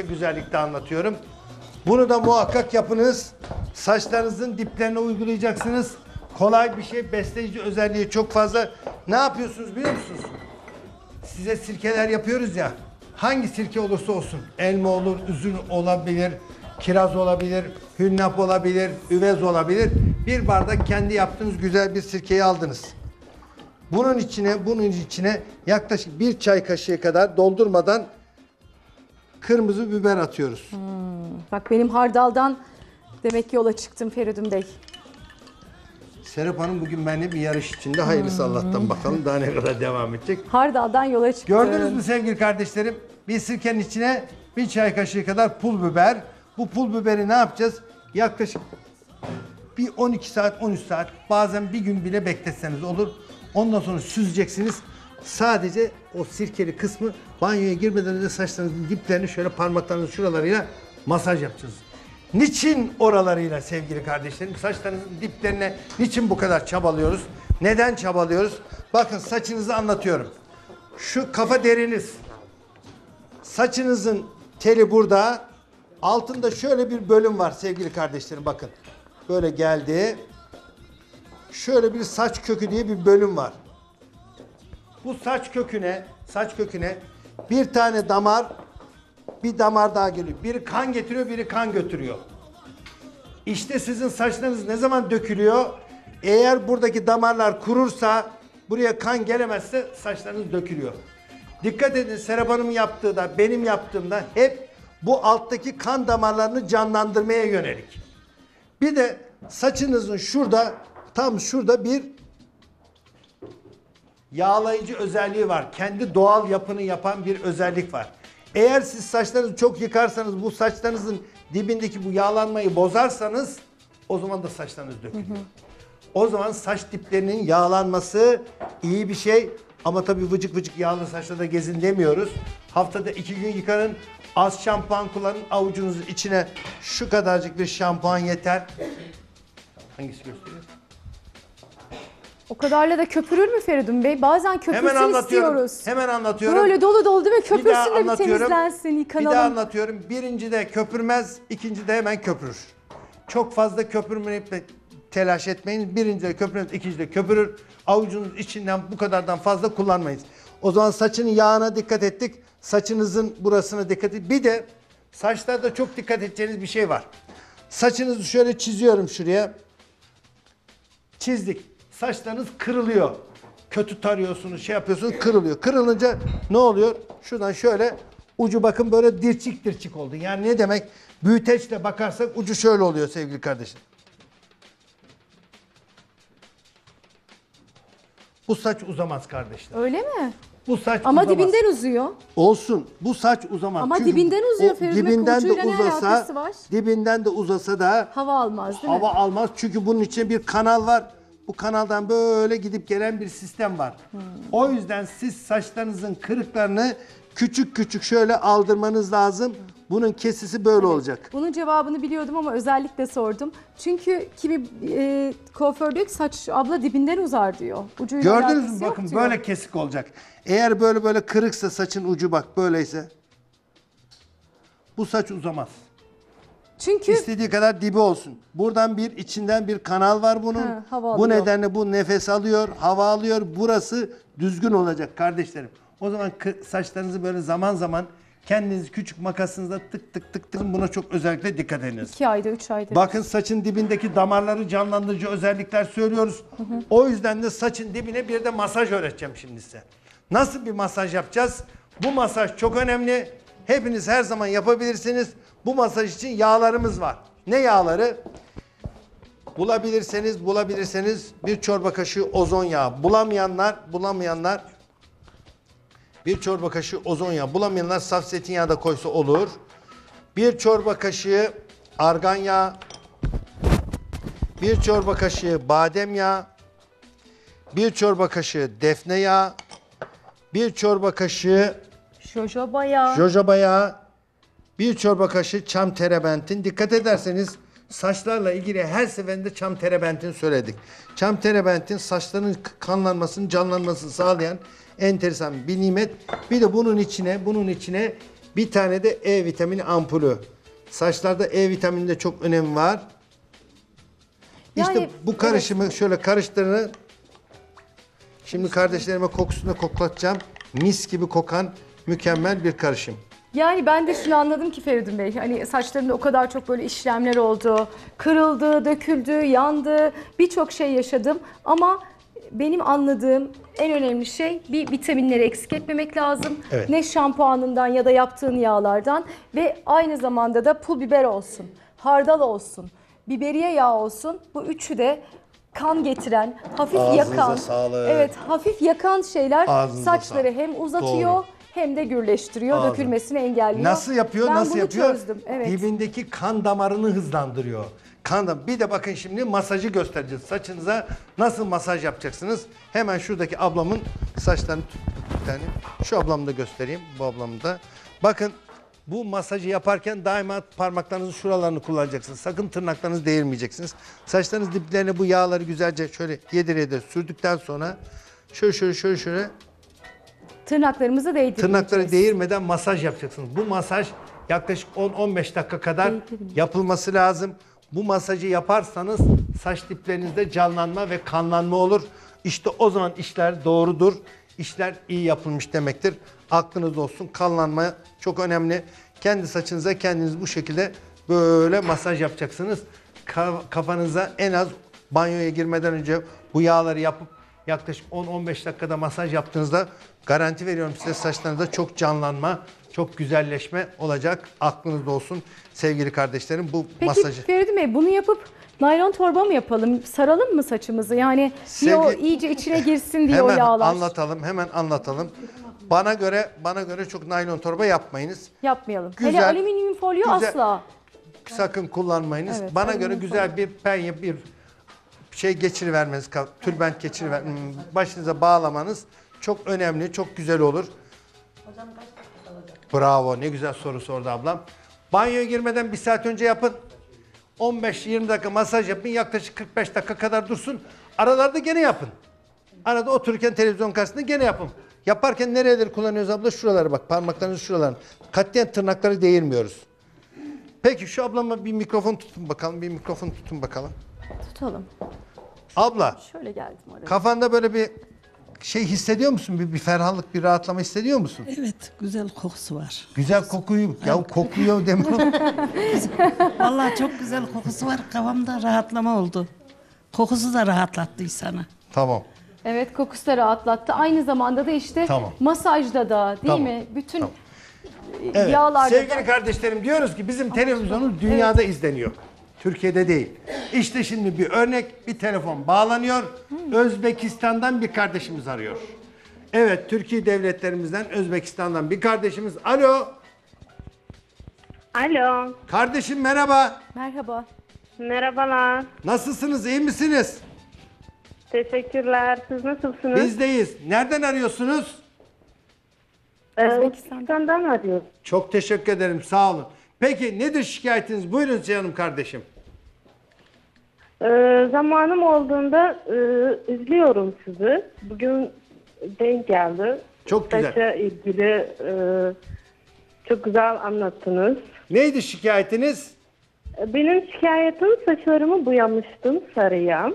Bunu da muhakkak yapınız. Saçlarınızın diplerine uygulayacaksınız. Kolay bir şey. Besleyici özelliği çok fazla. Ne yapıyorsunuz biliyor musunuz? Size sirkeler yapıyoruz ya. Hangi sirke olursa olsun. Elma olur, üzüm olabilir, kiraz olabilir, hünnap olabilir, üvez olabilir. Bir bardak kendi yaptığınız güzel bir sirkeyi aldınız. Bunun içine yaklaşık 1 çay kaşığı kadar doldurmadan kırmızı biber atıyoruz. Bak benim hardaldan demek ki yola çıktım Feridun Bey. Serap Hanım bugün benimle bir yarış içinde. Hayırlısı Allah'tan, bakalım daha ne kadar devam edecek. Hardaldan yola çıktım. Gördünüz mü sevgili kardeşlerim? Bir sirkenin içine 1 çay kaşığı kadar pul biber. Bu pul biberi ne yapacağız? Yaklaşık bir 12 saat, 13 saat, bazen bir gün bile bekletseniz olur. Ondan sonra süzeceksiniz. Sadece o sirkeli kısmı banyoya girmeden önce saçlarınızın diplerini şöyle parmaklarınızın şuralarıyla masaj yapacağız. Niçin oralarıyla sevgili kardeşlerim? Saçlarınızın diplerine niçin bu kadar çabalıyoruz? Neden çabalıyoruz? Bakın saçınızı anlatıyorum. Şu kafa deriniz. Saçınızın teli burada. Altında şöyle bir bölüm var sevgili kardeşlerim, bakın. Böyle geldi. Şöyle bir saç kökü diye bir bölüm var. Bu saç köküne bir tane damar, bir damar daha geliyor. Biri kan getiriyor, biri kan götürüyor. İşte sizin saçlarınız ne zaman dökülüyor? Eğer buradaki damarlar kurursa, buraya kan gelemezse saçlarınız dökülüyor. Dikkat edin, Serap Hanım'ın yaptığı da benim yaptığımda hep bu alttaki kan damarlarını canlandırmaya yönelik. Bir de saçınızın şurada, tam şurada bir yağlayıcı özelliği var. Kendi doğal yapını yapan bir özellik var. Eğer siz saçlarınızı çok yıkarsanız, bu saçlarınızın dibindeki bu yağlanmayı bozarsanız, o zaman da saçlarınız dökülüyor. O zaman saç diplerinin yağlanması iyi bir şey. Ama tabii vıcık vıcık yağlı saçla gezin demiyoruz. Haftada 2 gün yıkanın. Az şampuan kullanın. Avucunuzun içine şu kadarcık bir şampuan yeter. Hangisi gösteriyor? O kadarla da köpürür mü Feridun Bey? Bazen köpürsün istiyoruz. Hemen anlatıyorum. Böyle dolu dolu değil mi? Köpürsün de bir anlatıyorum. temizlensin, yıkanalım. Bir daha anlatıyorum. Birincide köpürmez, ikincide hemen köpürür. Çok fazla köpürmeyip de telaş etmeyin. Birincide köpürmez, ikincide köpürür. Avucunuz içinden bu kadardan fazla kullanmayın. O zaman saçın yağına dikkat ettik. Saçınızın burasına dikkat edin. Bir de saçlarda çok dikkat edeceğiniz bir şey var. Saçınızı şöyle çiziyorum şuraya. Çizdik. Saçlarınız kırılıyor. Kötü tarıyorsunuz, şey yapıyorsunuz, kırılıyor. Kırılınca ne oluyor? Şuradan şöyle ucu bakın böyle dirçik dirçik oldu. Yani ne demek? Büyüteçle bakarsak ucu şöyle oluyor sevgili kardeşim. Bu saç uzamaz kardeşler. Öyle mi? Bu saç Ama uzamaz. dibinden uzuyor. Olsun. Bu saç uzamaz. Ama Çünkü dibinden uzuyor o Feridun Bey, dibinden de ucuyla ne uzasa, alakası var? dibinden de uzasa da Hava almaz değil mi? hava almaz. Çünkü bunun için bir kanal var. Bu kanaldan böyle gidip gelen bir sistem var. O yüzden siz saçlarınızın kırıklarını küçük küçük şöyle aldırmanız lazım. Bunun kesisi böyle olacak. Bunun cevabını biliyordum ama özellikle sordum. Çünkü kimi kuaför diyor ki saç abla dibinden uzar diyor. Ucuyla Gördünüz alakası mü? yok Bakın diyor. böyle kesik olacak. Eğer böyle kırıksa saçın ucu, bak böyleyse, bu saç uzamaz. Çünkü İstediği kadar dibi olsun. Buradan içinden bir kanal var bunun. hava Bu alıyor. nedenle bu nefes alıyor, hava alıyor. Burası düzgün olacak kardeşlerim. O zaman saçlarınızı böyle zaman zaman kendiniz küçük makasınızla tık tık tık tık, buna çok özellikle dikkat ediniz. 2 ayda 3 ayda. Bakın saçın dibindeki damarları canlandırıcı özellikler söylüyoruz. O yüzden de saçın dibine bir de masaj öğreteceğim şimdi size. Nasıl bir masaj yapacağız? Bu masaj çok önemli. Hepiniz her zaman yapabilirsiniz. Bu masaj için yağlarımız var. Ne yağları? Bulabilirseniz bir çorba kaşığı ozon yağı. Bulamayanlar bir çorba kaşığı ozon yağı. Bulamayanlar saf zeytinyağı da koysa olur. Bir çorba kaşığı argan yağı. Bir çorba kaşığı badem yağı. Bir çorba kaşığı defne yağı. Bir çorba kaşığı Jojoba yağı. jojoba yağı. Bir çorba kaşığı çam terebentin. Dikkat ederseniz saçlarla ilgili her seferinde çam terebentin söyledik. Çam terebentin saçların kanlanmasını, canlanmasını sağlayan enteresan bir nimet. Bir de bunun içine bir tane de E vitamini ampulü. Saçlarda E vitamininde çok önemi var. İşte Yani, bu karışımı şöyle karıştırın. Şimdi kardeşlerime kokusunu da koklatacağım. Mis gibi kokan mükemmel bir karışım. Yani ben de şunu anladım ki Feridun Bey, hani saçlarımda o kadar çok böyle işlemler oldu, kırıldı, döküldü, yandı, birçok şey yaşadım ama benim anladığım en önemli şey bir vitaminleri eksik etmemek lazım. Evet. Ne şampuanından ya da yaptığın yağlardan ve aynı zamanda da pul biber olsun, hardal olsun, biberiye yağı olsun. Bu üçü de kan getiren, hafif Ağzınıza yakan, sağlık. evet hafif yakan şeyler Ağzınıza saçları sağlık. hem uzatıyor Doğru. hem de gürleştiriyor, Ağzı. dökülmesini engelliyor. Nasıl yapıyor? Ben Nasıl bunu yapıyor? çözdüm. Evet. Dibindeki kan damarını hızlandırıyor. Bir de bakın şimdi masajı göstereceğiz. Saçınıza nasıl masaj yapacaksınız? Hemen şuradaki ablamın saçlarını bir tane. Şu ablamı da göstereyim. Bu ablamı da. Bakın bu masajı yaparken daima parmaklarınızın şuralarını kullanacaksınız. Sakın tırnaklarınızı değirmeyeceksiniz. Saçlarınız diplerine bu yağları güzelce şöyle yedire sürdükten sonra şöyle Tırnaklarımızı değdirmeyeceğiz. tırnakları değirmeden masaj yapacaksınız. Bu masaj yaklaşık 10-15 dakika kadar yapılması lazım. Bu masajı yaparsanız saç diplerinizde canlanma ve kanlanma olur. İşte o zaman işler doğrudur. İşler iyi yapılmış demektir. Aklınızda olsun, kanlanma çok önemli. Kendi saçınıza kendiniz bu şekilde böyle masaj yapacaksınız. Kafanıza en az banyoya girmeden önce bu yağları yapıp yaklaşık 10-15 dakikada masaj yaptığınızda garanti veriyorum size saçlarınızda çok canlanma, çok güzelleşme olacak. Aklınızda olsun sevgili kardeşlerim bu Peki masajı. Feridun Bey bunu yapıp naylon torba mı yapalım? Saralım mı saçımızı? Yani bir o iyice içine girsin diye o Hemen yağlar. hemen anlatalım. Bana göre çok naylon torba yapmayınız. Yapmayalım. Güzel, Hele alüminyum folyo güzel. asla. Sakın kullanmayınız. Evet, Bana alüminyum göre güzel bir penye, bir şey geçirivermeniz, tülbent başınıza bağlamanız çok önemli, çok güzel olur. Bravo, ne güzel soru sordu ablam. Banyoya girmeden 1 saat önce yapın. 15-20 dakika masaj yapın, yaklaşık 45 dakika kadar dursun. Aralarda gene yapın. Arada otururken televizyon karşısında gene yapın. Yaparken nereleri kullanıyoruz abla? Şuralara bak, parmaklarınızın şuralarına. Katiyen tırnakları değirmiyoruz. Peki şu ablama bir mikrofon tutun bakalım, Tutalım. Abla, Şöyle geldim oraya. kafanda böyle bir şey hissediyor musun? Bir ferahlık, bir rahatlama hissediyor musun? Evet, güzel kokusu var. Güzel kokuyu, ya kokuyor deme. Vallahi çok güzel kokusu var. Kafamda rahatlama oldu. Kokusu da rahatlattı insanı. Tamam. Evet, kokusu da rahatlattı. Aynı zamanda da işte Tamam. masajda da değil Tamam. mi? Bütün Evet. yağlarda Sevgili da. kardeşlerim diyoruz ki bizim televizyonumuz dünyada izleniyor. Türkiye'de değil. İşte şimdi bir örnek, bir telefon bağlanıyor. Özbekistan'dan bir kardeşimiz arıyor. Evet, Türkiye devletlerimizden Özbekistan'dan bir kardeşimiz. Alo. Alo. Kardeşim merhaba. Merhaba. Merhabalar. Nasılsınız? İyi misiniz? Teşekkürler. Siz nasılsınız? Bizdeyiz. Nereden arıyorsunuz? Özbekistan'dan arıyorum. Çok teşekkür ederim. Sağ olun. Peki nedir şikayetiniz? Buyurun canım kardeşim. Zamanım olduğunda izliyorum sizi. Bugün denk geldi. Çok güzel. Saça ilgili çok güzel anlattınız. Neydi şikayetiniz? Benim şikayetim saçlarımı boyamıştım sarıya.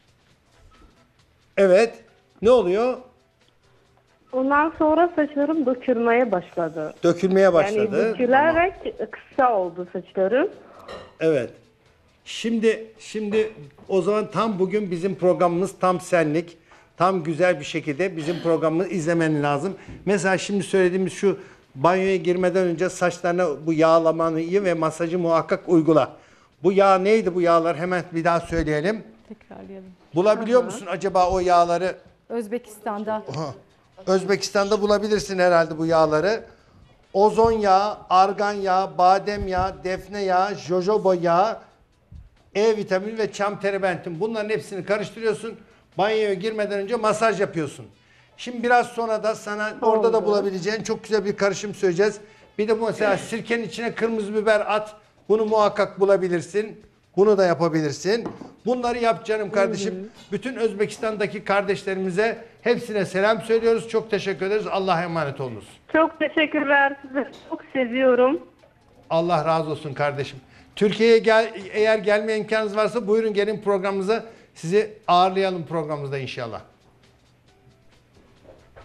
Evet. Ne oluyor? Ondan sonra saçlarım dökülmeye başladı. Dökülmeye başladı. Yani Tamam. dökülerek kısa oldu saçlarım. Evet. Şimdi o zaman tam bugün bizim programımız tam senlik. Tam güzel bir şekilde bizim programımızı izlemen lazım. Mesela şimdi söylediğimiz şu banyoya girmeden önce saçlarına bu yağlamayı ve masajı muhakkak uygula. Bu yağ neydi bu yağlar? Hemen bir daha söyleyelim. Tekrarlayalım. Bulabiliyor musun acaba o yağları? Özbekistan'da. Aha. Özbekistan'da bulabilirsin herhalde bu yağları. Ozon yağı, argan yağı, badem yağı, defne yağı, jojoba yağı, E vitamini ve çam terebentin. Bunların hepsini karıştırıyorsun. Banyoya girmeden önce masaj yapıyorsun. Şimdi biraz sonra da sana orada da bulabileceğin çok güzel bir karışım söyleyeceğiz. Bir de bu mesela sirkenin içine kırmızı biber at. Bunu muhakkak bulabilirsin. Bunu da yapabilirsin. Bunları yap canım kardeşim. Bütün Özbekistan'daki kardeşlerimize hepsine selam söylüyoruz. Çok teşekkür ederiz. Allah'a emanet olunuz. Çok teşekkürler. Sizi çok seviyorum. Allah razı olsun kardeşim. Türkiye'ye eğer gelme imkanınız varsa buyurun gelin programımıza. Sizi ağırlayalım programımızda inşallah.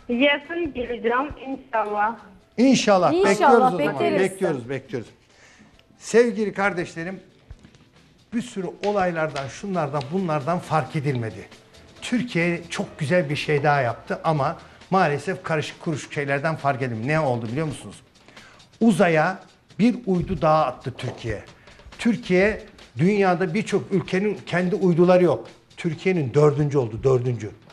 Yazın geleceğim inşallah. İnşallah. İnşallah, Bekliyoruz o zaman. bekleriz. Bekliyoruz. Sevgili kardeşlerim, bir sürü olaylardan, şunlardan, bunlardan fark edilmedi. Türkiye çok güzel bir şey daha yaptı ama maalesef karışık kuruşuk şeylerden fark edildi. Ne oldu biliyor musunuz? Uzaya bir uydu daha attı Türkiye. Türkiye dünyada birçok ülkenin kendi uyduları yok. Türkiye'nin 4. oldu, 4.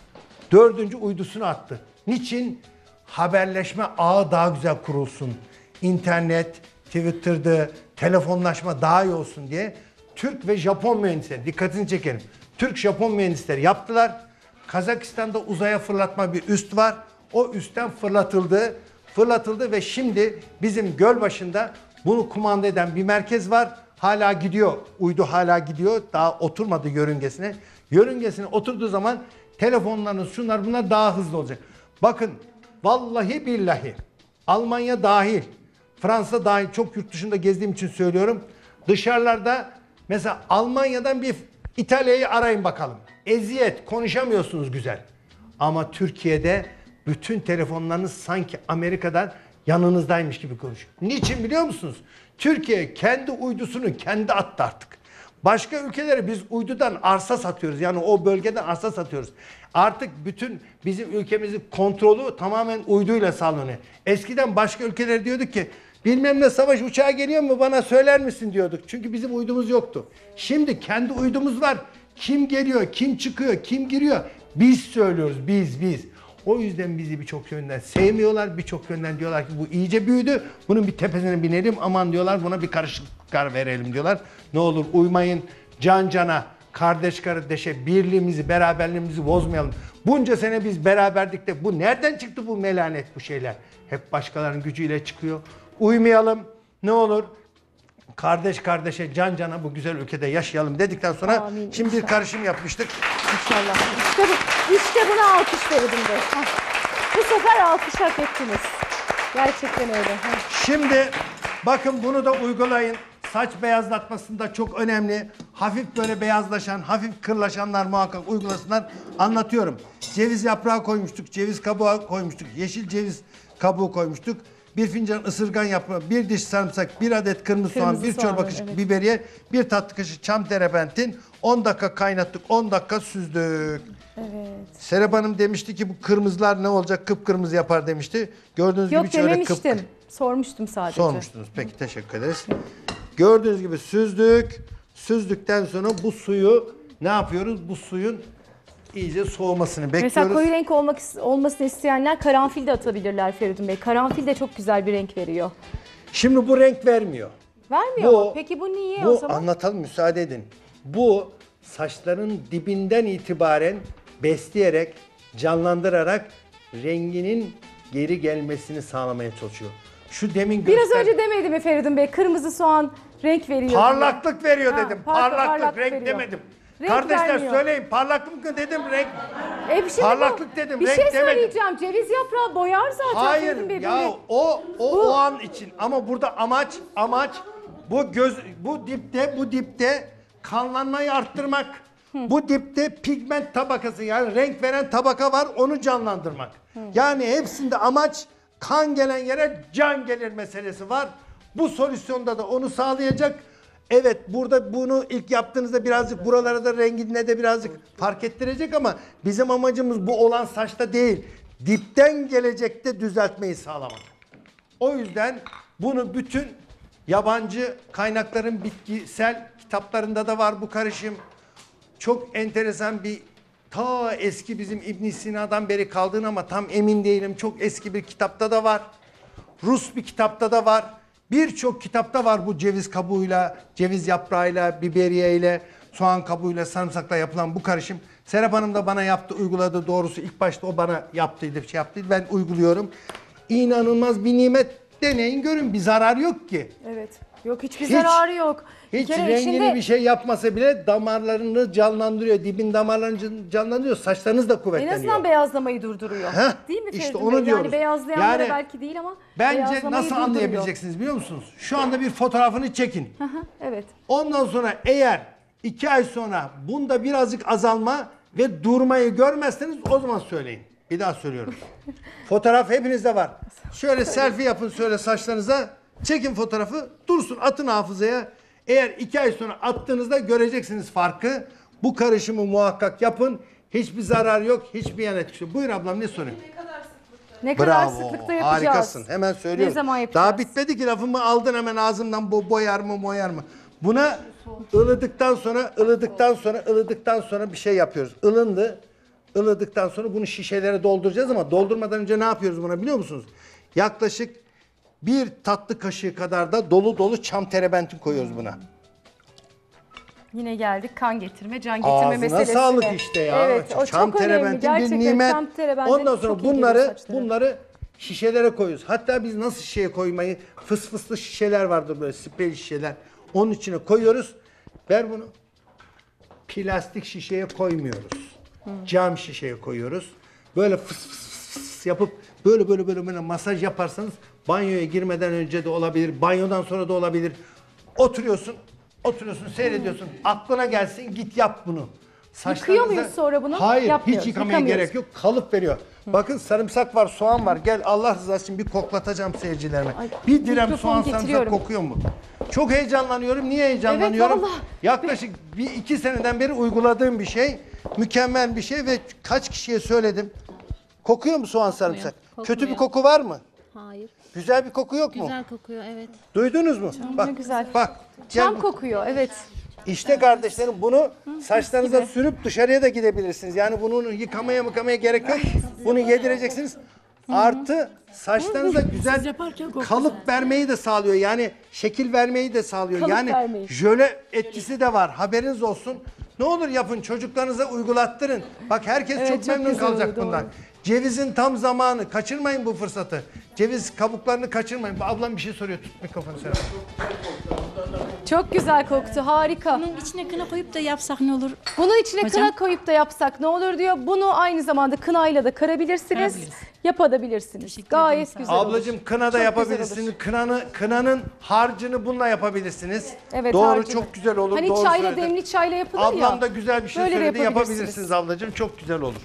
4. uydusunu attı. Niçin? Haberleşme ağı daha güzel kurulsun. İnternet, Twitter'da, telefonlaşma daha iyi olsun diye Türk ve Japon mühendisleri, dikkatini çekerim. Türk-Japon mühendisleri yaptılar. Kazakistan'da uzaya fırlatma bir üst var. O üstten fırlatıldı ve şimdi bizim Gölbaşı'nda bunu kumanda eden bir merkez var. Hala gidiyor. Uydu hala gidiyor. Daha oturmadı yörüngesine. Yörüngesine oturduğu zaman telefonlarınız şunlar bunlar daha hızlı olacak. Bakın vallahi billahi Almanya dahil, Fransa dahil çok yurt dışında gezdiğim için söylüyorum. Dışarılarda mesela Almanya'dan bir İtalya'yı arayın bakalım. Eziyet, konuşamıyorsunuz güzel. Ama Türkiye'de bütün telefonlarınız sanki Amerika'dan yanınızdaymış gibi konuşuyor. Niçin biliyor musunuz? Türkiye kendi uydusunu kendi attı artık. Başka ülkelere biz uydudan arsa satıyoruz. Yani o bölgeden arsa satıyoruz. Artık bütün bizim ülkemizin kontrolü tamamen uyduyla sağlanıyor. Eskiden başka ülkelere diyorduk ki bilmem ne savaş uçağı geliyor mu bana söyler misin diyorduk. Çünkü bizim uydumuz yoktu. Şimdi kendi uydumuz var. Kim geliyor, kim çıkıyor, kim giriyor biz söylüyoruz biz. O yüzden bizi birçok yönden sevmiyorlar. Birçok yönden diyorlar ki bu iyice büyüdü. Bunun bir tepesine binelim aman diyorlar buna bir karışıklık verelim diyorlar. Ne olur uymayın can cana, kardeş kardeşe birliğimizi, beraberliğimizi bozmayalım. Bunca sene biz beraberdik de bu nereden çıktı bu melanet bu şeyler? Hep başkalarının gücüyle çıkıyor. Uymayalım ne olur. Kardeş kardeşe can cana bu güzel ülkede yaşayalım dedikten sonra Amin, şimdi bir inşallah. karışım yapmıştık. İnşallah. İşte buna alkış Feridun Bey. Bu sefer alkış hak ettiniz. Gerçekten öyle. Şimdi bakın bunu da uygulayın. Saç beyazlatmasında çok önemli. Hafif böyle beyazlaşan, hafif kırlaşanlar muhakkak uygulasınlar. Anlatıyorum. Ceviz yaprağı koymuştuk, ceviz kabuğu koymuştuk, yeşil ceviz kabuğu koymuştuk. Bir fincan ısırgan yaprağı, bir diş sarımsak, bir adet kırmızı soğan, bir çorba kaşık evet. biberiye, bir tatlı kaşık çam terebentin. 10 dakika kaynattık, 10 dakika süzdük. Evet. Serap Hanım demişti ki bu kırmızılar ne olacak? Kıpkırmızı yapar demişti. Gördüğünüz Yok gibi şöyle dememiştim. Sormuştum sadece. Sormuştunuz. Peki teşekkür ederiz. Gördüğünüz gibi süzdük. Süzdükten sonra bu suyu ne yapıyoruz? Bu suyun iyice soğumasını bekliyoruz. Mesela koyu renk olmasını isteyenler karanfil de atabilirler Feridun Bey. Karanfil de çok güzel bir renk veriyor. Şimdi bu renk vermiyor. Vermiyor Bu- mu? Peki bu niye Bu o zaman? anlatalım müsaade edin. Bu saçların dibinden itibaren besleyerek, canlandırarak renginin geri gelmesini sağlamaya çalışıyor. Şu demin Biraz önce demedi mi Feridun Bey? Kırmızı soğan renk veriyor. parlaklık veriyor Ha, dedim. parlaklık Parlaklık, renk veriyor. demedim. Renk Kardeşler vermiyor. söyleyin parlaklık mı dedim renk. Bir şey Parlaklık dedim, Bir renk şey demedim. söyleyeceğim. Ceviz yaprağı boyar zaten Hayır Feridun Bey. ya böyle. o an için ama burada amaç bu dipte kanlanmayı arttırmak. Bu dipte pigment tabakası yani renk veren tabaka var onu canlandırmak. Yani hepsinde amaç kan gelen yere can gelir meselesi var. Bu solüsyonda da onu sağlayacak. Evet burada bunu ilk yaptığınızda birazcık buralara da rengine de birazcık fark ettirecek ama bizim amacımız bu olan saçta değil. Dipten gelecekte düzeltmeyi sağlamak. O yüzden bunu bütün yabancı kaynakların bitkisel kitaplarında da var bu karışım. Çok enteresan bir ta eski bizim İbn Sina'dan beri kaldığını ama tam emin değilim. Çok eski bir kitapta da var. Rus bir kitapta da var. Birçok kitapta var bu ceviz kabuğuyla, ceviz yaprağıyla, biberiyeyle, soğan kabuğuyla, sarımsakla yapılan bu karışım. Serap Hanım da bana yaptı, uyguladı doğrusu. İlk başta o bana yaptıydı, ben uyguluyorum. İnanılmaz bir nimet. Deneyin görün bir zarar yok ki. Evet. Yok hiçbir zararı yok. Hiç kere rengini içinde- bir şey yapmasa bile damarlarını canlandırıyor. Dibin damarlarını canlandırıyor. Saçlarınız da En kuvvetleniyor. azından beyazlamayı durduruyor. Heh, Değil mi işte Feridun onu Bey? diyoruz. Yani beyazlayanlara Yani belki değil ama Bence beyazlamayı nasıl durduruyor. anlayabileceksiniz biliyor musunuz? Şu anda bir fotoğrafını çekin. Hı hı, evet. Ondan sonra eğer 2 ay sonra bunda birazcık azalma ve durmayı görmezseniz o zaman söyleyin. Bir daha söylüyorum. Fotoğraf hepinizde var. Şöyle selfie yapın şöyle saçlarınıza. Çekin fotoğrafı. Dursun atın hafızaya. Eğer 2 ay sonra attığınızda göreceksiniz farkı. Bu karışımı muhakkak yapın. Hiçbir zarar yok. Hiçbir yan etkisi yok. Buyur ablam ne soruyor? Ne kadar Bravo. sıklıkta yapacağız? Harikasın. Hemen söylüyorum. Ne zaman yapacağız? Daha bitmedi ki lafımı aldın hemen ağzımdan boyar mı moyar mı? Buna ılıdıktan sonra bir şey yapıyoruz. Ilıdıktan sonra bunu şişelere dolduracağız ama doldurmadan önce ne yapıyoruz buna biliyor musunuz? Yaklaşık 1 tatlı kaşığı kadar da dolu dolu çam terebentin koyuyoruz buna. Yine geldik kan getirme, can getirme Ağzına meselesine. sağlık işte ya. Evet, o çam çok önemli. terebentin Gerçekten bir nimet. çam terebentin Ondan çok sonra iyi geliyor saçlara. bunları şişelere koyuyoruz. Hatta biz nasıl şişeye koymayı fısfıslı şişeler vardır böyle sprey şişeler. Onun içine koyuyoruz. Ver bunu. Plastik şişeye koymuyoruz. Cam şişeye koyuyoruz. Böyle fıs fıs fıs fıs yapıp böyle masaj yaparsanız banyoya girmeden önce de olabilir, banyodan sonra da olabilir. Oturuyorsun seyrediyorsun. Aklına gelsin git yap bunu. Yıkıyor muyuz sonra bunu? Hayır Yapmıyoruz, hiç yıkamaya yıkamıyoruz. gerek yok. Kalıp veriyor. Bakın sarımsak var, soğan var. Gel Allah rızası için bir koklatacağım seyircilerime. Ay, Bir direm mikrofonu soğan sarımsak getiriyorum. kokuyor mu? Çok heyecanlanıyorum. Niye heyecanlanıyorum? Evet, vallahi. Yaklaşık 2 seneden beri uyguladığım bir şey. Mükemmel bir şey ve kaç kişiye söyledim. Kokuyor mu soğan sarımsak? Kötü bir koku var mı? Hayır. Güzel bir koku yok mu? Güzel kokuyor, evet. Duydunuz mu? Bak, ne güzel. Bak. gel Çam bak. kokuyor, evet. İşte kardeşlerim bunu saçlarınıza sürüp dışarıya da gidebilirsiniz. Yani bunu yıkamaya gerek yok. Bunu yedireceksiniz. Artı saçlarınıza güzel kalıp vermeyi de sağlıyor. Yani şekil vermeyi de sağlıyor. Kalıp Yani vermeyi. jöle etkisi de var. Haberiniz olsun. Ne olur yapın çocuklarınıza uygulattırın. Bak herkes Evet, çok çok memnun güzel kalacak olur, doğru. bundan. Cevizin tam zamanı. Kaçırmayın bu fırsatı. Ceviz kabuklarını kaçırmayın. Ablam bir şey soruyor. Tut mikrofonu sen. Çok güzel koktu, harika. Bunun içine kına koyup da yapsak ne olur? Bunun içine Hocam? kına koyup da yapsak ne olur diyor. Bunu aynı zamanda kınayla da karabilirsiniz, Karabiliriz. yapabilirsiniz. Teşekkür Gayet ederim, güzel olur. Ablacığım kına da Çok yapabilirsiniz. Kınanın harcını bununla yapabilirsiniz. Evet, doğru harcını. çok güzel olur. Hani doğru çayla söyledi. demli çayla yapılır ya. Ablam da güzel bir şey Böyle de söyledi. yapabilirsiniz. Yapabilirsiniz ablacığım. Çok güzel olur.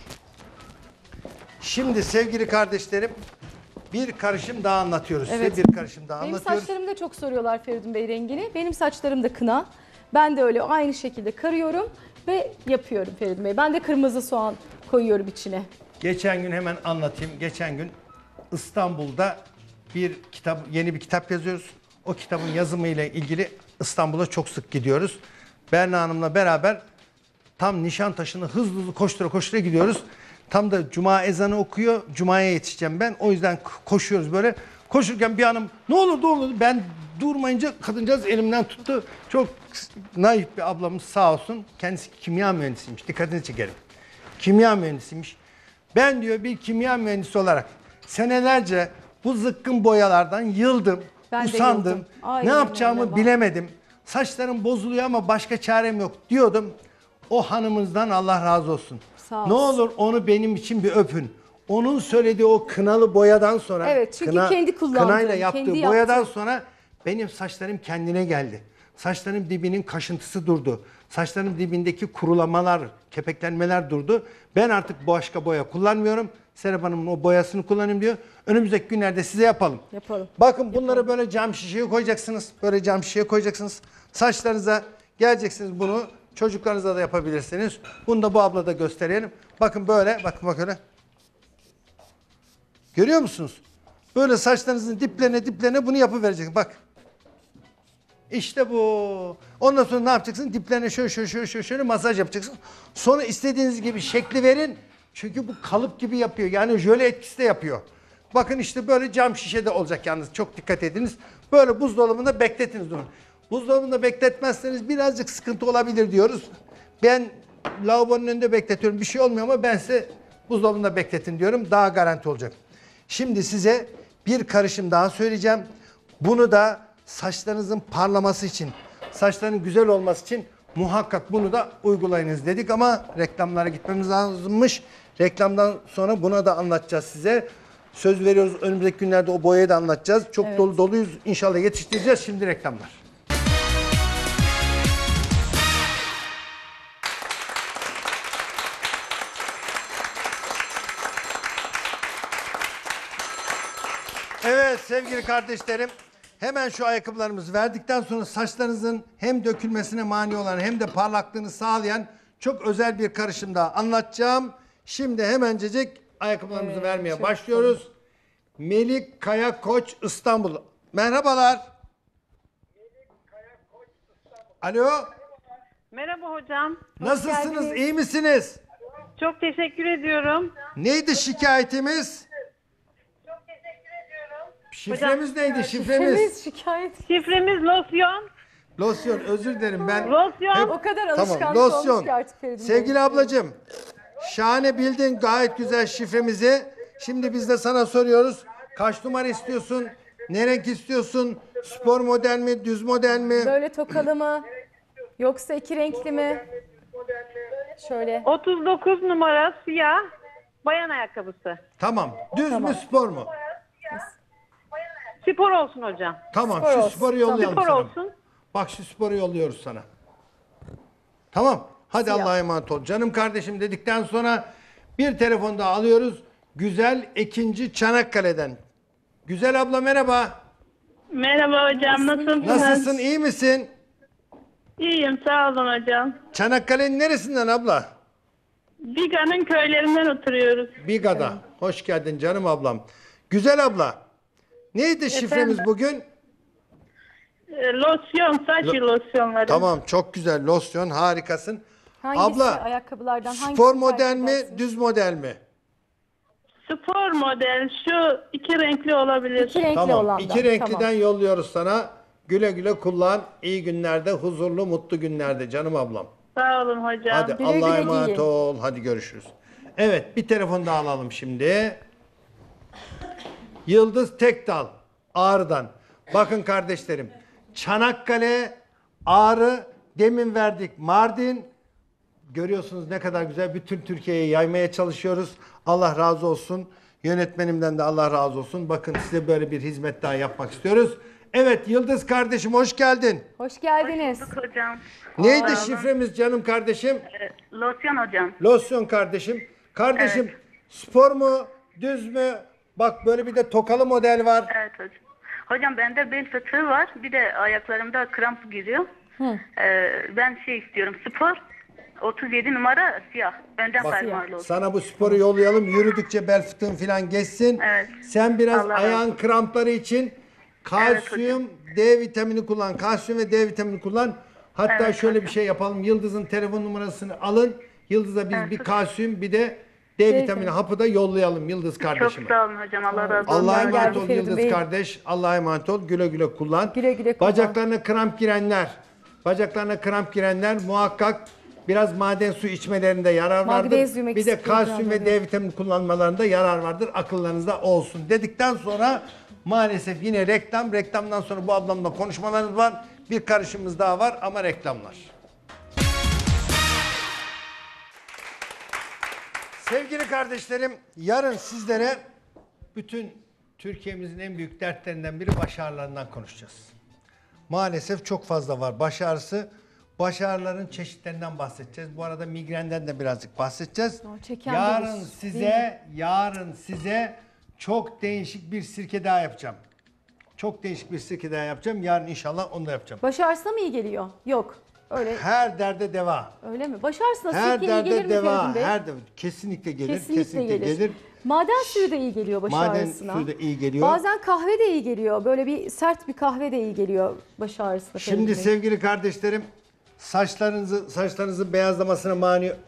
Şimdi sevgili kardeşlerim bir karışım daha anlatıyoruz Evet. size. Bir karışım daha Benim anlatıyoruz. saçlarımda çok soruyorlar Feridun Bey rengini. Benim saçlarım da kına. Ben de öyle aynı şekilde karıyorum ve yapıyorum Feridun Bey. Ben de kırmızı soğan koyuyorum içine. Geçen gün hemen anlatayım. Geçen gün İstanbul'da yeni bir kitap yazıyoruz. O kitabın yazımıyla ilgili İstanbul'a çok sık gidiyoruz. Berna Hanım'la beraber tam Nişantaşı'nı hızlı koştura gidiyoruz. Tam da cuma ezanı okuyor. Cuma'ya yetişeceğim ben. O yüzden koşuyoruz böyle. Koşurken bir hanım ne olur ben durmayınca kadıncağız elimden tuttu. Çok naif bir ablamız sağ olsun. Kendisi kimya mühendisiymiş. Dikkatini çekerim. Kimya mühendisiymiş. Ben diyor bir kimya mühendisi olarak senelerce bu zıkkın boyalardan yıldım, Ben de usandım. yıldım. Aynen Ne yapacağımı öyle, bilemedim. Saçlarım bozuluyor ama başka çarem yok diyordum. O hanımızdan Allah razı olsun. Sağ olsun. Ne olur onu benim için bir öpün. Onun söylediği o kınalı boyadan sonra, Evet, çünkü kendi kullandığı, kınayla yaptığı kendi boyadan yaptığı. sonra benim saçlarım kendine geldi. Saçlarım dibinin kaşıntısı durdu. Saçlarım dibindeki kurulamalar, kepeklenmeler durdu. Ben artık başka boya kullanmıyorum. Serap Hanım'ın o boyasını kullanayım diyor. Önümüzdeki günlerde size yapalım. Yapalım. Bakın bunları böyle cam şişeye koyacaksınız. Böyle cam şişeye koyacaksınız. Saçlarınıza geleceksiniz bunu. Çocuklarınıza da yapabilirsiniz. Bunu da bu ablada gösterelim. Bakın böyle. Bakın öyle. Görüyor musunuz? Böyle saçlarınızın diplerine bunu yapıvereceksiniz. Bak. İşte bu. Ondan sonra ne yapacaksın? Diplerine şöyle masaj yapacaksın. Sonra istediğiniz gibi şekli verin. Çünkü bu kalıp gibi yapıyor. Yani jöle etkisi de yapıyor. Bakın işte böyle cam şişede olacak yalnız. Çok dikkat ediniz. Böyle buzdolabında bekletiniz onu. Buzdolabında bekletmezseniz birazcık sıkıntı olabilir diyoruz. Ben lavabonun önünde bekletiyorum. Bir şey olmuyor ama ben size buzdolabında bekletin diyorum. Daha garanti olacak. Şimdi size bir karışım daha söyleyeceğim. Bunu da saçlarınızın parlaması için, saçların güzel olması için muhakkak bunu da uygulayınız dedik ama reklamlara gitmemiz lazımmış. Reklamdan sonra buna da anlatacağız size. Söz veriyoruz önümüzdeki günlerde o boyayı da anlatacağız. Çok doluyuz. İnşallah yetiştireceğiz. Şimdi reklamlar. Evet sevgili kardeşlerim, hemen şu ayakkabılarımızı verdikten sonra saçlarınızın hem dökülmesine mani olan hem de parlaklığını sağlayan çok özel bir karışım daha anlatacağım. Şimdi hemencecik ayakkabılarımızı vermeye başlıyoruz. Melik Kaya Koç İstanbul. Merhabalar. Alo. Merhaba hocam. Nasılsınız? geldiniz. İyi misiniz? Çok teşekkür ediyorum. Neydi şikayetimiz? Şifremiz neydi? Şifremiz. Şikayet. Şifremiz losyon. Losyon. Özür dilerim ben. Losyon. O kadar Tamam. alışkanlık olmuş Losyon. ki artık Feridun Sevgili Bey. ablacığım. Şahane bildin gayet güzel şifremizi. Şimdi biz de sana soruyoruz. Kaç numara istiyorsun? Ne renk istiyorsun? Spor model mi? Düz model mi? Böyle tokalı mı? Yoksa iki renkli mi? Şöyle. 39 numara siyah. Bayan ayakkabısı. Tamam. Düz mü spor mu? Spor olsun hocam. Tamam Spor şu olsun. sporu yollayalım Spor sana. olsun. Bak şu sporu yolluyoruz sana. Tamam. Hadi Siyah. Allah'a emanet ol. Canım kardeşim dedikten sonra bir telefon daha alıyoruz. Güzel Ekinci Çanakkale'den. Güzel abla merhaba. Merhaba hocam. Nasılsınız? Nasılsın? İyi misin? İyiyim. Sağ olun hocam. Çanakkale'nin neresinden abla? Biga'nın köylerinden oturuyoruz. Biga'da. Hoş geldin canım ablam. Güzel abla. Neydi şifremiz bugün? Losyon. Saç losyonları. Tamam çok güzel. Losyon harikasın. Hangisi Abla ayakkabılardan hangisi spor model tercih mi edersin? düz model mi? Spor model. Şu iki renkli olabilir. İki renkli Tamam. olandan. İki renkliden Tamam. yolluyoruz sana. Güle güle kullan. İyi günlerde, huzurlu, mutlu günlerde canım ablam. Sağ olun hocam. Hadi Güle Allah'a güle emanet giyin. ol. Hadi görüşürüz. Evet bir telefon daha alalım şimdi. Yıldız Tekdal Ağrı'dan. Bakın kardeşlerim. Çanakkale, Ağrı, demin verdik Mardin. Görüyorsunuz ne kadar güzel. Bütün Türkiye'ye yaymaya çalışıyoruz. Allah razı olsun. Yönetmenimden de Allah razı olsun. Bakın size böyle bir hizmet daha yapmak istiyoruz. Evet Yıldız kardeşim hoş geldin. Hoş geldiniz. Hocam. Neydi şifremiz canım kardeşim? Losyon hocam. Losyon kardeşim. Kardeşim spor mu düz mü? Bak böyle bir de tokalı model var. Evet hocam. Hocam bende bel fıtığı var. Bir de ayaklarımda kramp giriyor. Ben şey istiyorum. Spor. 37 numara siyah. Önden fermuarlı olsun. Sana bu sporu yollayalım. Yürüdükçe bel fıtığın falan geçsin. Evet. Sen biraz Allah razı ayağın olsun. krampları için kalsiyum, D vitamini kullan. Kalsiyum ve D vitamini kullan. Hatta Evet, şöyle bir şey yapalım. Yıldız'ın telefon numarasını alın. Yıldız'a biz bir kalsiyum bir de D vitamini hapı da yollayalım Yıldız kardeşime. Çok sağ olun hocam. Allah razı olsun. Allah'a Geldi emanet ol Feridun Yıldız Bey. kardeş. Allah'a emanet ol. Güle güle kullan. Güle güle kullan. Bacaklarına kramp girenler muhakkak biraz maden suyu içmelerinde yarar vardır. Magnezyum Bir de eksikliği kalsiyum ve falan D vitamini kullanmalarında yarar vardır. Akıllarınızda olsun dedikten sonra maalesef yine reklam. Reklamdan sonra bu ablamla konuşmalarımız var. Bir karışımımız daha var ama reklamlar. Sevgili kardeşlerim, yarın sizlere bütün Türkiye'mizin en büyük dertlerinden biri baş ağrılarından konuşacağız. Maalesef çok fazla var baş ağrısı. Baş ağrıların çeşitlerinden bahsedeceğiz. Bu arada migrenden de birazcık bahsedeceğiz. çeken Yarın virüs, size çok değişik bir sirke daha yapacağım. Çok değişik bir sirke daha yapacağım. Yarın inşallah onu da yapacağım. Baş ağrısına mı iyi geliyor? Yok. Öyle Her derde deva. öyle mi? Baş ağrısına Her sirke iyi gelir derde mi deva. Feridun Bey? Kesinlikle gelir. Kesinlikle gelir. Maden suyu da iyi geliyor baş Maden ağrısına. suyu da iyi geliyor. Bazen kahve de iyi geliyor. Böyle bir sert bir kahve de iyi geliyor baş ağrısına. Şimdi Feridun Bey. sevgili kardeşlerim, saçlarınızı beyazlamasına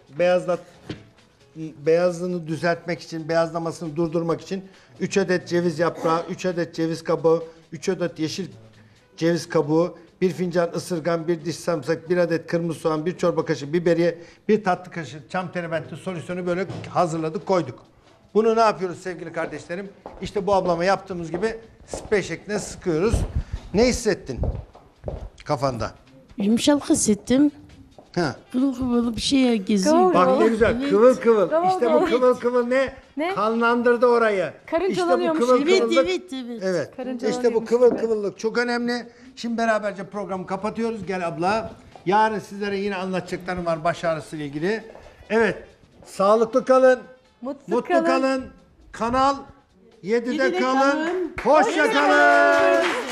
beyazlığını düzeltmek için, beyazlamasını durdurmak için 3 adet ceviz yaprağı, 3 adet ceviz kabuğu, 3 adet yeşil ceviz kabuğu, 1 fincan ısırgan, 1 diş sarımsak, 1 adet kırmızı soğan, 1 çorba kaşığı biberiye, 1 tatlı kaşığı çam terebinti solüsyonu böyle hazırladık, koyduk. Bunu ne yapıyoruz sevgili kardeşlerim? İşte bu ablama yaptığımız gibi sprey şeklinde sıkıyoruz. Ne hissettin kafanda? Yumuşak hissettim. Ha. Kıvıl kıvıl bir şey geziyor. Kıvıl Bak ne güzel Evet. kıvıl kıvıl. Kıvıl İşte bu kıvıl. kıvıl kıvıl ne? Ne? Kanlandırdı orayı. Karıncalanıyormuş. İşte bu kıvıl Evet, kıvıllık. evet. Evet. Karıncalanıyormuş İşte bu kıvıl gibi. kıvıllık çok önemli. Şimdi beraberce programı kapatıyoruz. Gel abla. Yarın sizlere yine anlatacaklarım var baş ağrısı ile ilgili. Evet. Sağlıklı kalın. Mutlu Mutlu kalın. kalın. Kanal 7'de kalın. Hoşça kalın.